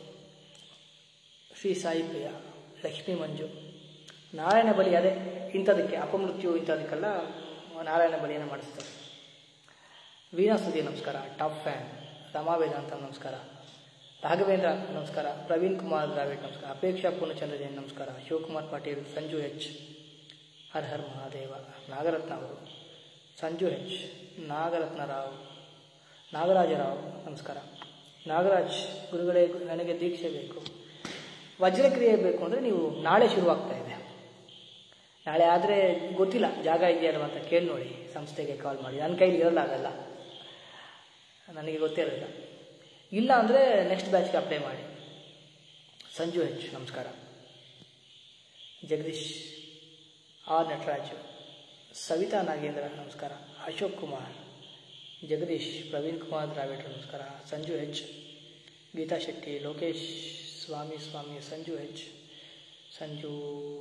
ಶ್ರೀ ಸಾಯಿ ಪ್ರಿಯ, ಲಕ್ಷ್ಮೀ ಮಂಜು, ನಾರಾಯಣ ಬಲಿ, ಅದೇ ಇಂಥದಕ್ಕೆ ಅಪಮೃತ್ಯು ಇಂಥದಕ್ಕೆಲ್ಲ ನಾರಾಯಣ ಬಲಿಯನ್ನು ಮಾಡಿಸ್ತಾರೆ. ವೀಣಾ ಸುದಿ, ನಮಸ್ಕಾರ. Top fan. ರಮಾ ವೇದಾಂತ, ನಮಸ್ಕಾರ. ರಾಘವೇಂದ್ರ, ನಮಸ್ಕಾರ. ಪ್ರವೀಣ್ ಕುಮಾರ್ ದ್ರಾವಿಡ್, ನಮಸ್ಕಾರ. ಅಪೇಕ್ಷಾ ಪೂರ್ಣಚಂದ್ರ ಜೈನ್, ನಮಸ್ಕಾರ. ಶಿವಕುಮಾರ್ ಪಾಟೀಲ್, ಸಂಜು ಎಚ್, ಹರ್ ಹರ್ ಮಹಾದೇವ. ನಾಗರತ್ನ ಅವರು, ಸಂಜು ಎಚ್, ನಾಗರತ್ನ ರಾವ್, ನಾಗರಾಜರಾವ್, ನಮಸ್ಕಾರ. ನಾಗರಾಜ್, ಗುರುಗಳೇ ನನಗೆ ದೀಕ್ಷೆ ಬೇಕು, ವಜ್ರಕ್ರಿಯೆ ಬೇಕು ಅಂದರೆ ನೀವು ನಾಳೆ ಶುರುವಾಗ್ತಾ ಇದೆ. ನಾಳೆ ಆದರೆ ಗೊತ್ತಿಲ್ಲ, ಜಾಗ ಇದೆಯಲ್ವ ಅಂತ ಕೇಳಿ ನೋಡಿ, ಸಂಸ್ಥೆಗೆ ಕಾಲ್ ಮಾಡಿ. ನನ್ನ ಕೈಲಿ ಇರಲ್ಲ, ಅದಲ್ಲ ನನಗೆ ಗೊತ್ತೇ ಇರಲಿಲ್ಲ. ಇಲ್ಲ ಅಂದರೆ ನೆಕ್ಸ್ಟ್ ಬ್ಯಾಚ್ಗೆ ಅಪ್ಲೈ ಮಾಡಿ. ಸಂಜು ಹೆಚ್, ನಮಸ್ಕಾರ. ಜಗದೀಶ್ ಆರ್ ನಟರಾಜ್, ಸವಿತಾ ನಾಗೇಂದ್ರ, ನಮಸ್ಕಾರ. ಅಶೋಕ್ ಕುಮಾರ್, ಜಗದೀಶ್, ಪ್ರವೀಣ್ ಕುಮಾರ್ ದ್ರಾವಿಡ್, ನಮಸ್ಕಾರ. ಸಂಜು ಹೆಚ್, ಗೀತಾ ಶೆಟ್ಟಿ, ಲೋಕೇಶ್ ಸ್ವಾಮಿ ಸ್ವಾಮಿ, ಸಂಜು ಹೆಚ್, ಸಂಜು,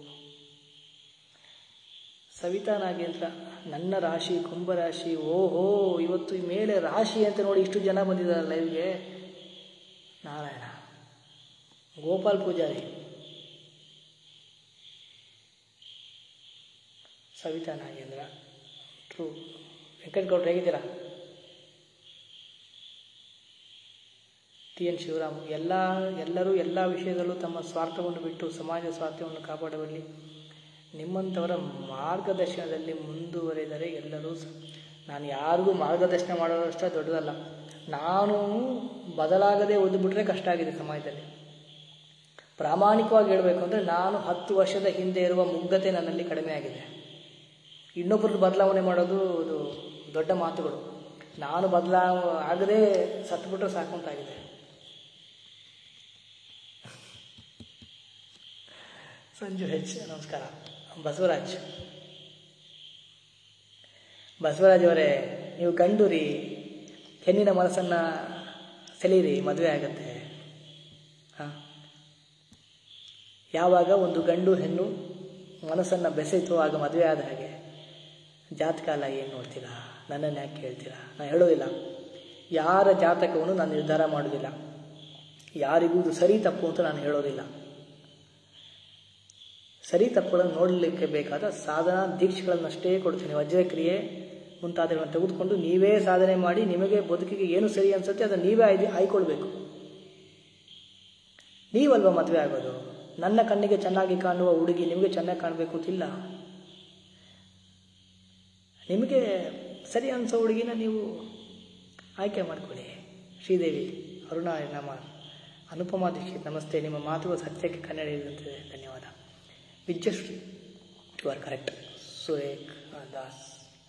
ಸವಿತಾ ನಾಗೇಂದ್ರ, ನನ್ನ ರಾಶಿ ಕುಂಭರಾಶಿ. ಓಹೋ, ಇವತ್ತು ಈ ಮೇಲೆ ರಾಶಿ ಅಂತ ನೋಡಿ ಇಷ್ಟು ಜನ ಬಂದಿದ್ದಾರೆ ಲೈವ್ಗೆ. ನಾರಾಯಣ. ಗೋಪಾಲ್ ಪೂಜಾರಿ, ಸವಿತಾ ನಾಗೇಂದ್ರ, ಟ್ರೂ. ವೆಂಕಟಗೌಡ್ರು ಹೇಗಿದ್ದೀರಾ? ಟಿ ಎನ್ ಶಿವರಾಮ್, ಎಲ್ಲ ಎಲ್ಲರೂ ಎಲ್ಲ ವಿಷಯದಲ್ಲೂ ತಮ್ಮ ಸ್ವಾರ್ಥವನ್ನು ಬಿಟ್ಟು ಸಮಾಜ ಸ್ವಾರ್ಥವನ್ನು ಕಾಪಾಡುವಲ್ಲಿ ನಿಮ್ಮಂಥವರ ಮಾರ್ಗದರ್ಶನದಲ್ಲಿ ಮುಂದುವರೆದರೆ ಎಲ್ಲರೂ. ನಾನು ಯಾರಿಗೂ ಮಾರ್ಗದರ್ಶನ ಮಾಡೋದಷ್ಟೇ ದೊಡ್ಡದಲ್ಲ. ನಾನು ಬದಲಾಗದೆ ಓದಿಬಿಟ್ರೆ ಕಷ್ಟ ಆಗಿದೆ ಸಮಾಜದಲ್ಲಿ. ಪ್ರಾಮಾಣಿಕವಾಗಿ ಹೇಳಬೇಕು ಅಂದರೆ ನಾನು ಹತ್ತು ವರ್ಷದ ಹಿಂದೆ ಇರುವ ಮುಗ್ಧತೆ ನನ್ನಲ್ಲಿ ಕಡಿಮೆ ಆಗಿದೆ. ಇನ್ನೊಬ್ಬರದ್ದು ಬದಲಾವಣೆ ಮಾಡೋದು ಅದು ದೊಡ್ಡ ಮಾತುಗಳು. ನಾನು ಬದಲಾವ ಆಗದೆ ಸತ್ಬಿಟ್ರೆ ಸಾಕುಂತಾಗಿದೆ. ಸಂಜು ಹೆಚ್, ನಮಸ್ಕಾರ. ಬಸವರಾಜ್, ಬಸವರಾಜ್ ಅವರೇ, ನೀವು ಗಂಡು ರೀ, ಹೆಣ್ಣಿನ ಮನಸ್ಸನ್ನು ಸೆಳೀರಿ, ಮದುವೆ ಆಗತ್ತೆ. ಹಾಂ, ಯಾವಾಗ ಒಂದು ಗಂಡು ಹೆಣ್ಣು ಮನಸ್ಸನ್ನು ಬೆಸೆಯಿತು ಆಗ ಮದುವೆ ಆದ ಹಾಗೆ. ಜಾತಕಾಲ ಏನು ನೋಡ್ತೀರಾ? ನನ್ನನ್ನು ಯಾಕೆ ಕೇಳ್ತೀರಾ? ನಾನು ಹೇಳೋದಿಲ್ಲ. ಯಾರ ಜಾತಕವನ್ನು ನಾನು ನಿರ್ಧಾರ ಮಾಡೋದಿಲ್ಲ. ಯಾರಿಗೂ ಇದು ಸರಿ ತಪ್ಪು ಅಂತ ನಾನು ಹೇಳೋದಿಲ್ಲ. ಸರಿ ತಪ್ಪುಗಳನ್ನು ನೋಡಲಿಕ್ಕೆ ಬೇಕಾದ ಸಾಧನಾ ದೀಕ್ಷೆಗಳನ್ನಷ್ಟೇ ಕೊಡ್ತೀನಿ. ವಜ್ರಕ್ರಿಯೆ ಮುಂತಾದವುಗಳನ್ನು ತೆಗೆದುಕೊಂಡು ನೀವೇ ಸಾಧನೆ ಮಾಡಿ, ನಿಮಗೆ ಬದುಕಿಗೆ ಏನು ಸರಿ ಅನಿಸುತ್ತೆ ಅದನ್ನು ನೀವೇ ಆಯ್ದು ಆಯ್ಕೊಳ್ಬೇಕು. ನೀವಲ್ವ ಮದುವೆ ಆಗೋದು. ನನ್ನ ಕಣ್ಣಿಗೆ ಚೆನ್ನಾಗಿ ಕಾಣುವ ಹುಡುಗಿ ನಿಮಗೆ ಚೆನ್ನಾಗಿ ಕಾಣಬೇಕು ಅಂತಿಲ್ಲ. ನಿಮಗೆ ಸರಿ ಅನಿಸೋ ಹುಡುಗಿನ ನೀವು ಆಯ್ಕೆ ಮಾಡ್ಕೊಳ್ಳಿ. ಶ್ರೀದೇವಿ, ಅರುಣಾ, ನಮ್ಮ ಅನುಪಮಾ ದೀಕ್ಷಿತ್, ನಮಸ್ತೆ. ನಿಮ್ಮ ಮಾತುಗಳು ಸತ್ಯಕ್ಕೆ ಕನ್ನಡ ಇರುತ್ತದೆ, ಧನ್ಯವಾದ. Vidyashree, you are correct. Surekha Das,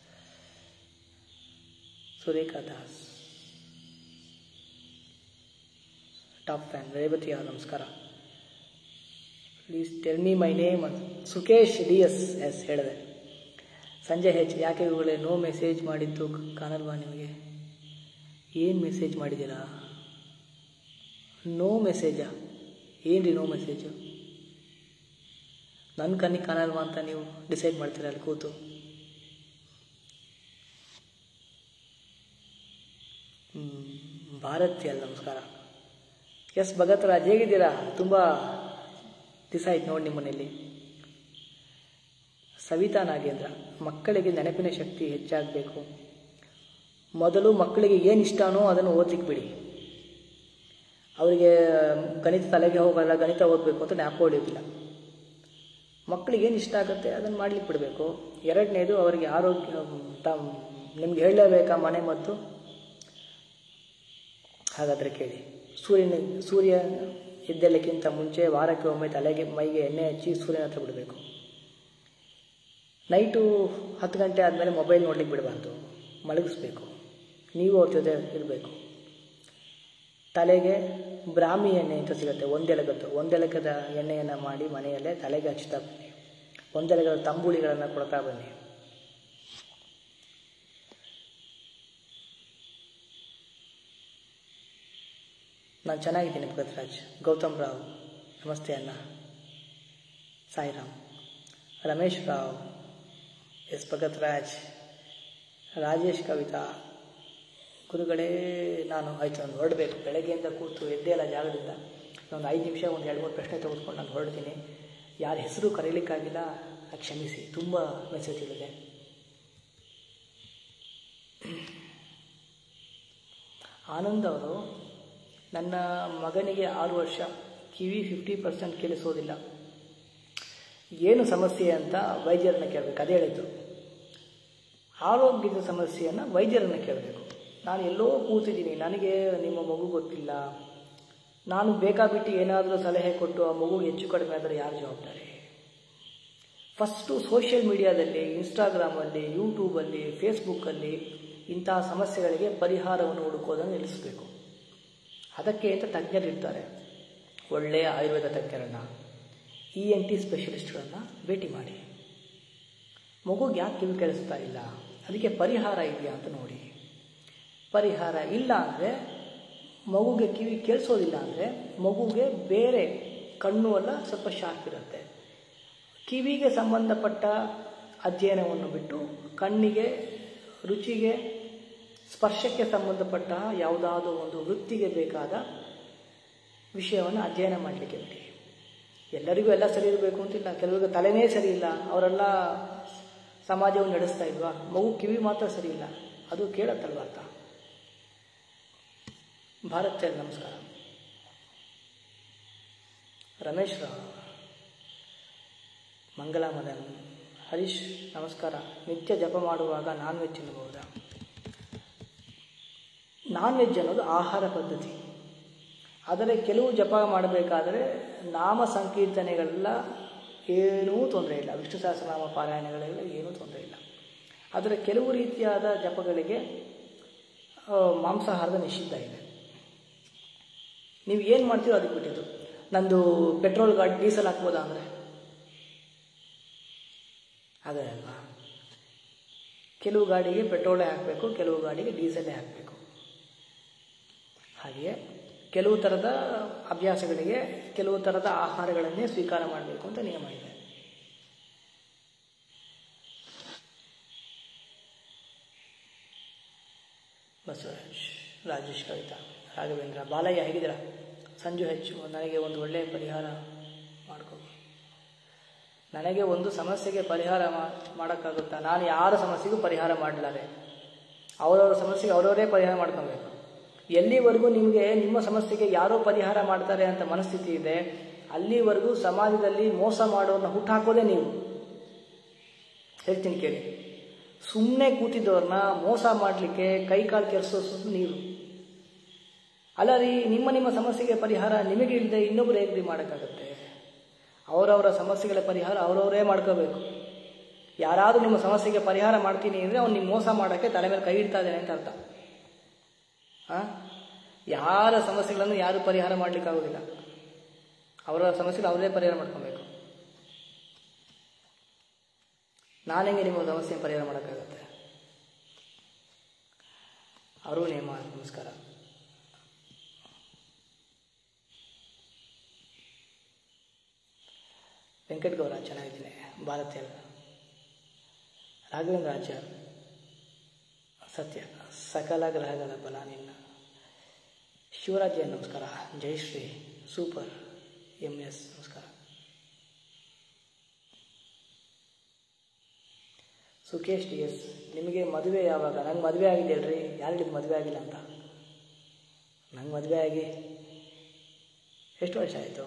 Surekha Das, top fan. Revathi ಅವರು, ನಮಸ್ಕಾರ. Please tell me my name. Sukesh D S S ಹೇಳಿದೆ. ಸಂಜಯ್ ಹೆಚ್, ಯಾಕೆ ಇವುಗಳೇ ನೋ ಮೆಸೇಜ್ ಮಾಡಿದ್ದು ಕಾಣಲ್ವಾ ನಿಮಗೆ? ಏನು ಮೆಸೇಜ್ ಮಾಡಿದ್ದೀರಾ? ನೋ ಮೆಸೇಜಾ? ಏನು ರೀ ನೋ ಮೆಸೇಜು? ನನ್ನ ಕಣ್ಣಿಗೆ ಕಾಣಲ್ವಾ ಅಂತ ನೀವು ಡಿಸೈಡ್ ಮಾಡ್ತೀರ ಅಲ್ಲಿ ಕೂತು. ಭಾರತಿ ಅಲ್ಲ, ನಮಸ್ಕಾರ. ಎಸ್ ಭಗತ್ರಾಜ್, ಹೇಗಿದ್ದೀರಾ? ತುಂಬ ದಿವಸ ಆಯ್ತು ನೋಡಿ ನಿಮ್ಮನೇಲಿ. ಸವಿತಾ ನಾಗೇಂದ್ರ, ಮಕ್ಕಳಿಗೆ ನೆನಪಿನ ಶಕ್ತಿ ಹೆಚ್ಚಾಗಬೇಕು. ಮೊದಲು ಮಕ್ಕಳಿಗೆ ಏನು ಇಷ್ಟನೋ ಅದನ್ನು ಓದಲಿಕ್ಕೆ ಬಿಡಿ. ಅವರಿಗೆ ಗಣಿತ ತಲೆಗೆ ಹೋಗಲ್ಲ, ಗಣಿತ ಓದಬೇಕು ಅಂತ ಜ್ಞಾಪಕ ಹೊಡೆಯೋದಿಲ್ಲ. ಮಕ್ಕಳಿಗೆ ಏನು ಇಷ್ಟ ಆಗುತ್ತೆ ಅದನ್ನು ಮಾಡ್ಲಿಕ್ಕೆ ಬಿಡಬೇಕು. ಎರಡನೇದು, ಅವರಿಗೆ ಆರೋಗ್ಯ ತ ನಿಮ್ಗೆ ಹೇಳಲೇಬೇಕಾ ಮನೆ ಮತ್ತು ಹಾಗಾದರೆ ಕೇಳಿ, ಸೂರ್ಯನ ಸೂರ್ಯ ಎದ್ದೇಳಕ್ಕಿಂತ ಮುಂಚೆ ವಾರಕ್ಕೆ ಒಮ್ಮೆ ತಲೆಗೆ ಮೈಗೆ ಎಣ್ಣೆ ಹಚ್ಚಿ ಸೂರ್ಯನ ಹತ್ರ ಬಿಡಬೇಕು. ನೈಟು ಹತ್ತು ಗಂಟೆ ಆದಮೇಲೆ ಮೊಬೈಲ್ ನೋಡ್ಲಿಕ್ಕೆ ಬಿಡಬಾರ್ದು, ಮಲಗಿಸ್ಬೇಕು. ನೀವು ಅವ್ರ ಜೊತೆ ಇರಬೇಕು. ತಲೆಗೆ ಬ್ರಾಹ್ಮಿ ಎಣ್ಣೆ ಅಂತ ಸಿಗುತ್ತೆ, ಒಂದೆಲಗದ್ದು ಒಂದೆಲಗದ ಎಣ್ಣೆಯನ್ನು ಮಾಡಿ ಮನೆಯಲ್ಲೇ ತಲೆಗೆ ಹಚ್ತಾ ಬನ್ನಿ. ಒಂದೆಲಗದ ತಂಬುಳಿಗಳನ್ನು ಕೊಡ್ತಾ ಬನ್ನಿ. ನಾನು ಚೆನ್ನಾಗಿದ್ದೀನಿ ಭಗತ್ರಾಜ್. ಗೌತಮ್ ರಾವ್ ನಮಸ್ತೆ ಅಣ್ಣ. ಸಾಯಿರಾಮ್. ರಮೇಶ್ ರಾವ್, ಎಸ್ ಭಗತ್ರಾಜ್, ರಾಜೇಶ್ ಕವಿತಾ. ಗುರುಗಳೇ ನಾನು ಆಯಿತು, ನಾನು ಹೊರಡಬೇಕು. ಬೆಳಗ್ಗೆಯಿಂದ ಕೂತು ಎದ್ದೇ ಇಲ್ಲ ಜಾಗದಿಂದ. ಒಂದು ಐದು ನಿಮಿಷ ಒಂದು ಎರಡು ಮೂರು ಪ್ರಶ್ನೆ ತೆಗೆದುಕೊಂಡು ನಾನು ಹೊರಡ್ತೀನಿ. ಯಾರ ಹೆಸರು ಕರೀಲಿಕ್ಕಾಗಿಲ್ಲ ಕ್ಷಮಿಸಿ, ತುಂಬ ಮೆಸೇಜ್ಗಳಿದೆ. ಆನಂದ್ ಅವರು, ನನ್ನ ಮಗನಿಗೆ ಆರು ವರ್ಷ, ಕಿವಿ ಫಿಫ್ಟಿ ಪರ್ಸೆಂಟ್ ಕೇಳಿಸೋದಿಲ್ಲ, ಏನು ಸಮಸ್ಯೆ ಅಂತ ವೈದ್ಯರನ್ನ ಕೇಳಬೇಕು. ಅದೇ ಹೇಳಿದ್ದು, ಆರೋಗ್ಯದ ಸಮಸ್ಯೆಯನ್ನು ವೈದ್ಯರನ್ನು ಕೇಳಬೇಕು. ನಾನು ಎಲ್ಲೋ ಕೂತಿದ್ದೀನಿ, ನನಗೆ ನಿಮ್ಮ ಮಗು ಗೊತ್ತಿಲ್ಲ, ನಾನು ಬೇಕಾಬಿಟ್ಟು ಏನಾದರೂ ಸಲಹೆ ಕೊಟ್ಟು ಆ ಮಗುಗೆ ಹೆಚ್ಚು ಕಡಿಮೆ ಆದರೆ ಯಾರು ಜವಾಬ್ದಾರಿ? ಫಸ್ಟು ಸೋಷಿಯಲ್ ಮೀಡಿಯಾದಲ್ಲಿ, ಇನ್ಸ್ಟಾಗ್ರಾಮಲ್ಲಿ, ಯೂಟ್ಯೂಬಲ್ಲಿ, ಫೇಸ್ಬುಕ್ಕಲ್ಲಿ ಇಂತಹ ಸಮಸ್ಯೆಗಳಿಗೆ ಪರಿಹಾರವನ್ನು ಹುಡುಕೋದನ್ನು ನಿಲ್ಲಿಸಬೇಕು. ಅದಕ್ಕೆ ಅಂತ ತಜ್ಞರಿರ್ತಾರೆ. ಒಳ್ಳೆಯ ಆಯುರ್ವೇದ ತಜ್ಞರನ್ನು, ಇ ಎನ್ ಟಿ ಸ್ಪೆಷಲಿಸ್ಟ್ಗಳನ್ನು ಭೇಟಿ ಮಾಡಿ. ಮಗುಗೆ ಯಾಕೆ ಕಿವಿ ಕೇಳಿಸ್ತಾ ಇಲ್ಲ, ಅದಕ್ಕೆ ಪರಿಹಾರ ಇದೆಯಾ ಅಂತ ನೋಡಿ. ಪರಿಹಾರ ಇಲ್ಲ ಅಂದರೆ, ಮಗುಗೆ ಕಿವಿ ಕೇಳಿಸೋದಿಲ್ಲ ಅಂದರೆ ಮಗುಗೆ ಬೇರೆ ಕಣ್ಣು ಎಲ್ಲ ಸ್ವಲ್ಪ ಶಾರ್ಪ್ ಇರುತ್ತೆ. ಕಿವಿಗೆ ಸಂಬಂಧಪಟ್ಟ ಅಧ್ಯಯನವನ್ನು ಬಿಟ್ಟು ಕಣ್ಣಿಗೆ, ರುಚಿಗೆ, ಸ್ಪರ್ಶಕ್ಕೆ ಸಂಬಂಧಪಟ್ಟ ಯಾವುದಾದ್ರೂ ಒಂದು ವೃತ್ತಿಗೆ ಬೇಕಾದ ವಿಷಯವನ್ನು ಅಧ್ಯಯನ ಮಾಡಲಿಕ್ಕೆ ಬಿಡಿ. ಎಲ್ಲರಿಗೂ ಎಲ್ಲ ಸರಿ ಇರಬೇಕು ಅಂತಿಲ್ಲ. ಕೆಲವರಿಗೆ ತಲೆನೇ ಸರಿ ಇಲ್ಲ, ಅವರೆಲ್ಲ ಸಮಾಜವನ್ನು ನಡೆಸ್ತಾ ಇಲ್ವಾ? ಮಗು ಕಿವಿ ಮಾತ್ರ ಸರಿ ಇಲ್ಲ, ಅದು ಕೇಳತ್ತಲ್ವ ಅಂತ. ಭಾರತ್ ಚಲ್ ನಮಸ್ಕಾರ. ರಮೇಶ್ ರಾವ್, ಮಂಗಲ ಮದನ್, ಹರೀಶ್ ನಮಸ್ಕಾರ. ನಿತ್ಯ ಜಪ ಮಾಡುವಾಗ ನಾನ್ ವೆಜ್ ತಿನ್ನಬಹುದಾ? ನಾನ್ ವೆಜ್ ಅನ್ನೋದು ಆಹಾರ ಪದ್ಧತಿ. ಆದರೆ ಕೆಲವು ಜಪ ಮಾಡಬೇಕಾದರೆ ನಾಮ ಸಂಕೀರ್ತನೆಗಳೆಲ್ಲ ಏನೂ ತೊಂದರೆ ಇಲ್ಲ, ವಿಷ್ಣು ಸಹಸ್ರನಾಮ ಪಾರಾಯಣಗಳೆಲ್ಲ ಏನೂ ತೊಂದರೆ ಇಲ್ಲ. ಆದರೆ ಕೆಲವು ರೀತಿಯಾದ ಜಪಗಳಿಗೆ ಮಾಂಸಾಹಾರದ ನಿಷಿದ್ಧ ಇದೆ. ನೀವು ಏನು ಮಾಡ್ತೀರೋ ಅದಕ್ಕೆ ಬಿಟ್ಟಿದ್ದು. ನಂದು ಪೆಟ್ರೋಲ್ ಗಾಡಿ ಡೀಸೆಲ್ ಹಾಕ್ಬೋದಾ ಅಂದರೆ ಅದೇ ಅಲ್ವಾ? ಕೆಲವು ಗಾಡಿಗೆ ಪೆಟ್ರೋಲೇ ಹಾಕಬೇಕು, ಕೆಲವು ಗಾಡಿಗೆ ಡೀಸೆಲ್ಲೇ ಹಾಕಬೇಕು. ಹಾಗೆಯೇ ಕೆಲವು ಥರದ ಅಭ್ಯಾಸಗಳಿಗೆ ಕೆಲವು ಥರದ ಆಹಾರಗಳನ್ನೇ ಸ್ವೀಕಾರ ಮಾಡಬೇಕು ಅಂತ ನಿಯಮ ಇದೆ. ಬಸವರಾಜ್, ರಾಜೇಶ್ ಕವಿತಾ, ರಾಘವೇಂದ್ರ, ಬಾಲಯ್ಯ ಹೇಗಿದ್ದೀರಾ? ಸಂಜು ಹೆಚ್ಚು, ನನಗೆ ಒಂದು ಒಳ್ಳೆಯ ಪರಿಹಾರ ಮಾಡ್ಕೊ. ನನಗೆ ಒಂದು ಸಮಸ್ಯೆಗೆ ಪರಿಹಾರ ಮಾಡೋಕ್ಕಾಗುತ್ತಾ? ನಾನು ಯಾರ ಸಮಸ್ಯೆಗೂ ಪರಿಹಾರ ಮಾಡಲಾರೆ. ಅವರವರ ಸಮಸ್ಯೆಗೆ ಅವರವರೇ ಪರಿಹಾರ ಮಾಡ್ಕೊಬೇಕು. ಎಲ್ಲಿವರೆಗೂ ನಿಮಗೆ ನಿಮ್ಮ ಸಮಸ್ಯೆಗೆ ಯಾರೋ ಪರಿಹಾರ ಮಾಡ್ತಾರೆ ಅಂತ ಮನಸ್ಥಿತಿ ಇದೆ, ಅಲ್ಲಿವರೆಗೂ ಸಮಾಜದಲ್ಲಿ ಮೋಸ ಮಾಡೋರನ್ನ ಹುಟ್ಟಾಕೋದೇ ನೀವು. ಹೇಳ್ತೀನಿ ಕೇಳಿ. ಸುಮ್ಮನೆ ಕೂತಿದ್ದವ್ರನ್ನ ಮೋಸ ಮಾಡಲಿಕ್ಕೆ ಕೈ ಕಾಲು ಕೆರೆಸೋದು ನೀವು. ಅಲ್ಲ ರೀ, ನಿಮ್ಮ ನಿಮ್ಮ ಸಮಸ್ಯೆಗೆ ಪರಿಹಾರ ನಿಮಗೆ ಇಲ್ಲದೆ ಇನ್ನೊಬ್ರು ಹೇಗ್ರಿ ಮಾಡೋಕ್ಕಾಗುತ್ತೆ? ಅವರವರ ಸಮಸ್ಯೆಗಳ ಪರಿಹಾರ ಅವರವರೇ ಮಾಡ್ಕೋಬೇಕು. ಯಾರಾದರೂ ನಿಮ್ಮ ಸಮಸ್ಯೆಗೆ ಪರಿಹಾರ ಮಾಡ್ತೀನಿ ಅಂದರೆ ಅವ್ನು ನಿಮ್ಮ ಮೋಸ ಮಾಡೋಕ್ಕೆ ತಲೆ ಮೇಲೆ ಕೈ ಇಡ್ತಾ ಇದ್ದಾನೆ ಅಂತ ಅರ್ಥ. ಹಾಂ, ಯಾರ ಸಮಸ್ಯೆಗಳನ್ನು ಯಾರು ಪರಿಹಾರ ಮಾಡಲಿಕ್ಕಾಗೋದಿಲ್ಲ. ಅವರ ಸಮಸ್ಯೆಗಳು ಅವರೇ ಪರಿಹಾರ ಮಾಡ್ಕೊಬೇಕು. ನಾನೆಂಗೆ ನಿಮ್ಮ ಸಮಸ್ಯೆ ಪರಿಹಾರ ಮಾಡೋಕ್ಕಾಗತ್ತೆ? ಅವರು ನೇಮ ನಮಸ್ಕಾರ. ವೆಂಕಟ್ ಗೌಡ ಚೆನ್ನಾಗಿದ್ದೀನಿ. ಭಾರತೀಯ ರಾಘವೇಂದ್ರ ಆಚಾರ್, ಸತ್ಯ, ಸಕಲ ಗ್ರಹಗಳ ಬಲ ನಿನ್ನ. ಶಿವರಾಜ್ಯ ನಮಸ್ಕಾರ. ಜಯಶ್ರೀ ಸೂಪರ್. ಎಂ ಎಸ್ ನಮಸ್ಕಾರ. ಸುಖೇಶ್ ಡಿ ಎಸ್, ನಿಮಗೆ ಮದುವೆ ಯಾವಾಗ? ನಂಗೆ ಮದುವೆ ಆಗಿದೆ ಹೇಳ್ರಿ. ಯಾರು ಹೇಳಿದ್ದು ಮದುವೆ ಆಗಿಲ್ಲ ಅಂತ? ನಂಗೆ ಮದುವೆ ಆಗಿ ಎಷ್ಟು ವರ್ಷ ಆಯಿತು?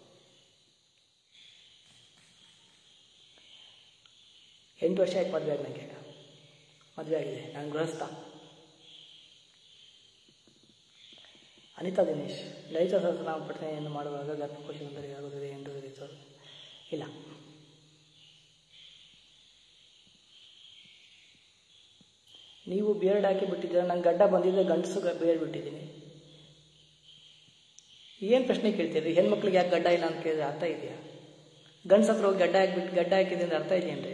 ಎಂಟು ವರ್ಷ ಆಯ್ತು ಮದುವೆ ಆಗಿ. ನನಗೆ ಮದುವೆ ಆಗಿದೆ, ನಾನು ಗೃಹಸ್ಥ. ಅನಿತಾ ದಿನೇಶ್, ಲಲಿತ ಸಹಸ್ರನಾಮ ಪಠನೆಯನ್ನು ಮಾಡುವಾಗ ಗರ್ಭಕೋಶ ತೊಂದರೆಯಾಗುತ್ತದೆ ಎಂದು ತಿಳಿಸೋದು ಇಲ್ಲ. ನೀವು ಬಿಯರ್ಡ್ ಹಾಕಿ ಬಿಟ್ಟಿದ್ದೀರ, ನಂಗೆ ಗಡ್ಡ ಬಂದಿದ್ದರೆ ಗಂಡಸು ಬಿಯರ್ಡ್ ಬಿಟ್ಟಿದ್ದೀನಿ. ಏನು ಪ್ರಶ್ನೆ ಕೇಳ್ತೀರಿ? ಹೆಣ್ಮಕ್ಳಿಗೆ ಯಾಕೆ ಗಡ್ಡ ಇಲ್ಲ ಅಂತ ಕೇಳಿದ್ರೆ ಅರ್ಥ ಇದೆಯಾ? ಗಂಡಸ ಹತ್ರ ಹೋಗಿ ಗಡ್ಡ ಹಾಕಿಬಿಟ್ಟು ಗಡ್ಡ ಹಾಕಿದೆ ಅಂದ್ರೆ ಅರ್ಥ ಇದೆಯೇನ್ರಿ?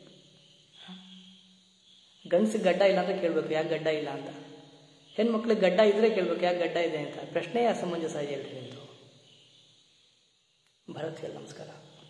ಗಂಡಸಿಗೆ ಗಡ್ಡ ಇಲ್ಲ ಅಂತ ಕೇಳಬೇಕು, ಯಾಕೆ ಗಡ್ಡ ಇಲ್ಲ ಅಂತ. ಹೆಣ್ಮಕ್ಳಿಗೆ ಗಡ್ಡ ಇದ್ರೆ ಕೇಳಬೇಕು, ಯಾಕೆ ಗಡ್ಡ ಇದೆ ಅಂತ. ಪ್ರಶ್ನೆ ಅಸಮಂಜಸ ಇದೆಯಲ್ರಿ ನಿಂತು. ಭರತ್ ಹೇಳಿ ನಮಸ್ಕಾರ.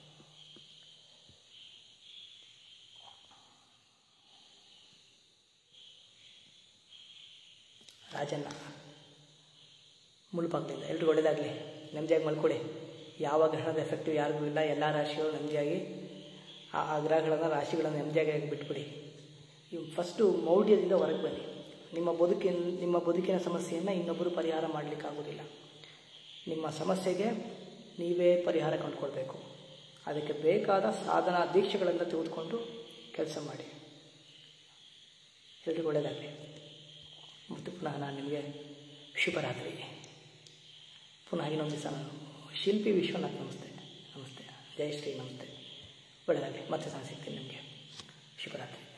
ರಾಜಣ್ಣ ಮುಳುಪಾಗ್ಲಿಂದ ಎಲ್ರಿಗೂ ಒಳ್ಳೇದಾಗಲಿ. ನೆಮ್ಮದಿಯಾಗಿ ಮಲ್ಕೊಡಿ. ಯಾವ ಗ್ರಹಣದ ಎಫೆಕ್ಟಿವ್ ಯಾರಿಗೂ ಇಲ್ಲ. ಎಲ್ಲ ರಾಶಿಗಳು ನೆಮ್ಮದಿಯಾಗಿ ಆ ಆ ಗ್ರಹಗಳನ್ನು ರಾಶಿಗಳನ್ನು ನೆಮ್ಮದಿಯಾಗಿ ಬಿಟ್ಬಿಡಿ. ಇವು ಫಸ್ಟು ಮೌಢ್ಯದಿಂದ ಹೊರಗೆ ಬನ್ನಿ. ನಿಮ್ಮ ಬದುಕಿನ ನಿಮ್ಮ ಬದುಕಿನ ಸಮಸ್ಯೆಯನ್ನು ಇನ್ನೊಬ್ಬರು ಪರಿಹಾರ ಮಾಡಲಿಕ್ಕಾಗೋದಿಲ್ಲ. ನಿಮ್ಮ ಸಮಸ್ಯೆಗೆ ನೀವೇ ಪರಿಹಾರ ಕಂಡುಕೊಳ್ಬೇಕು. ಅದಕ್ಕೆ ಬೇಕಾದ ಸಾಧನಾ ದೀಕ್ಷೆಗಳನ್ನು ತೆಗೆದುಕೊಂಡು ಕೆಲಸ ಮಾಡಿ. ಎಲ್ರಿಗೂ ಒಳ್ಳೆಯದಾಗಲಿ. ಮತ್ತು ಪುನಃ ನಾನು ನಿಮಗೆ ಶುಭರಾತ್ರಿ. ಪುನಃ ಇನ್ನೊಂದು ದಿವಸ ನಾನು ಶಿಲ್ಪಿ ವಿಶ್ವನಾಥ್ ನಮಸ್ತೆ. ನಮಸ್ತೆ. ಜೈ ಶ್ರೀ ನಮಸ್ತೆ. ಒಳ್ಳೆಯದಾಗಲಿ. ಮತ್ತೆ ನಾನು ಸಿಗ್ತೀನಿ ನಿಮಗೆ. ಶುಭರಾತ್ರಿ.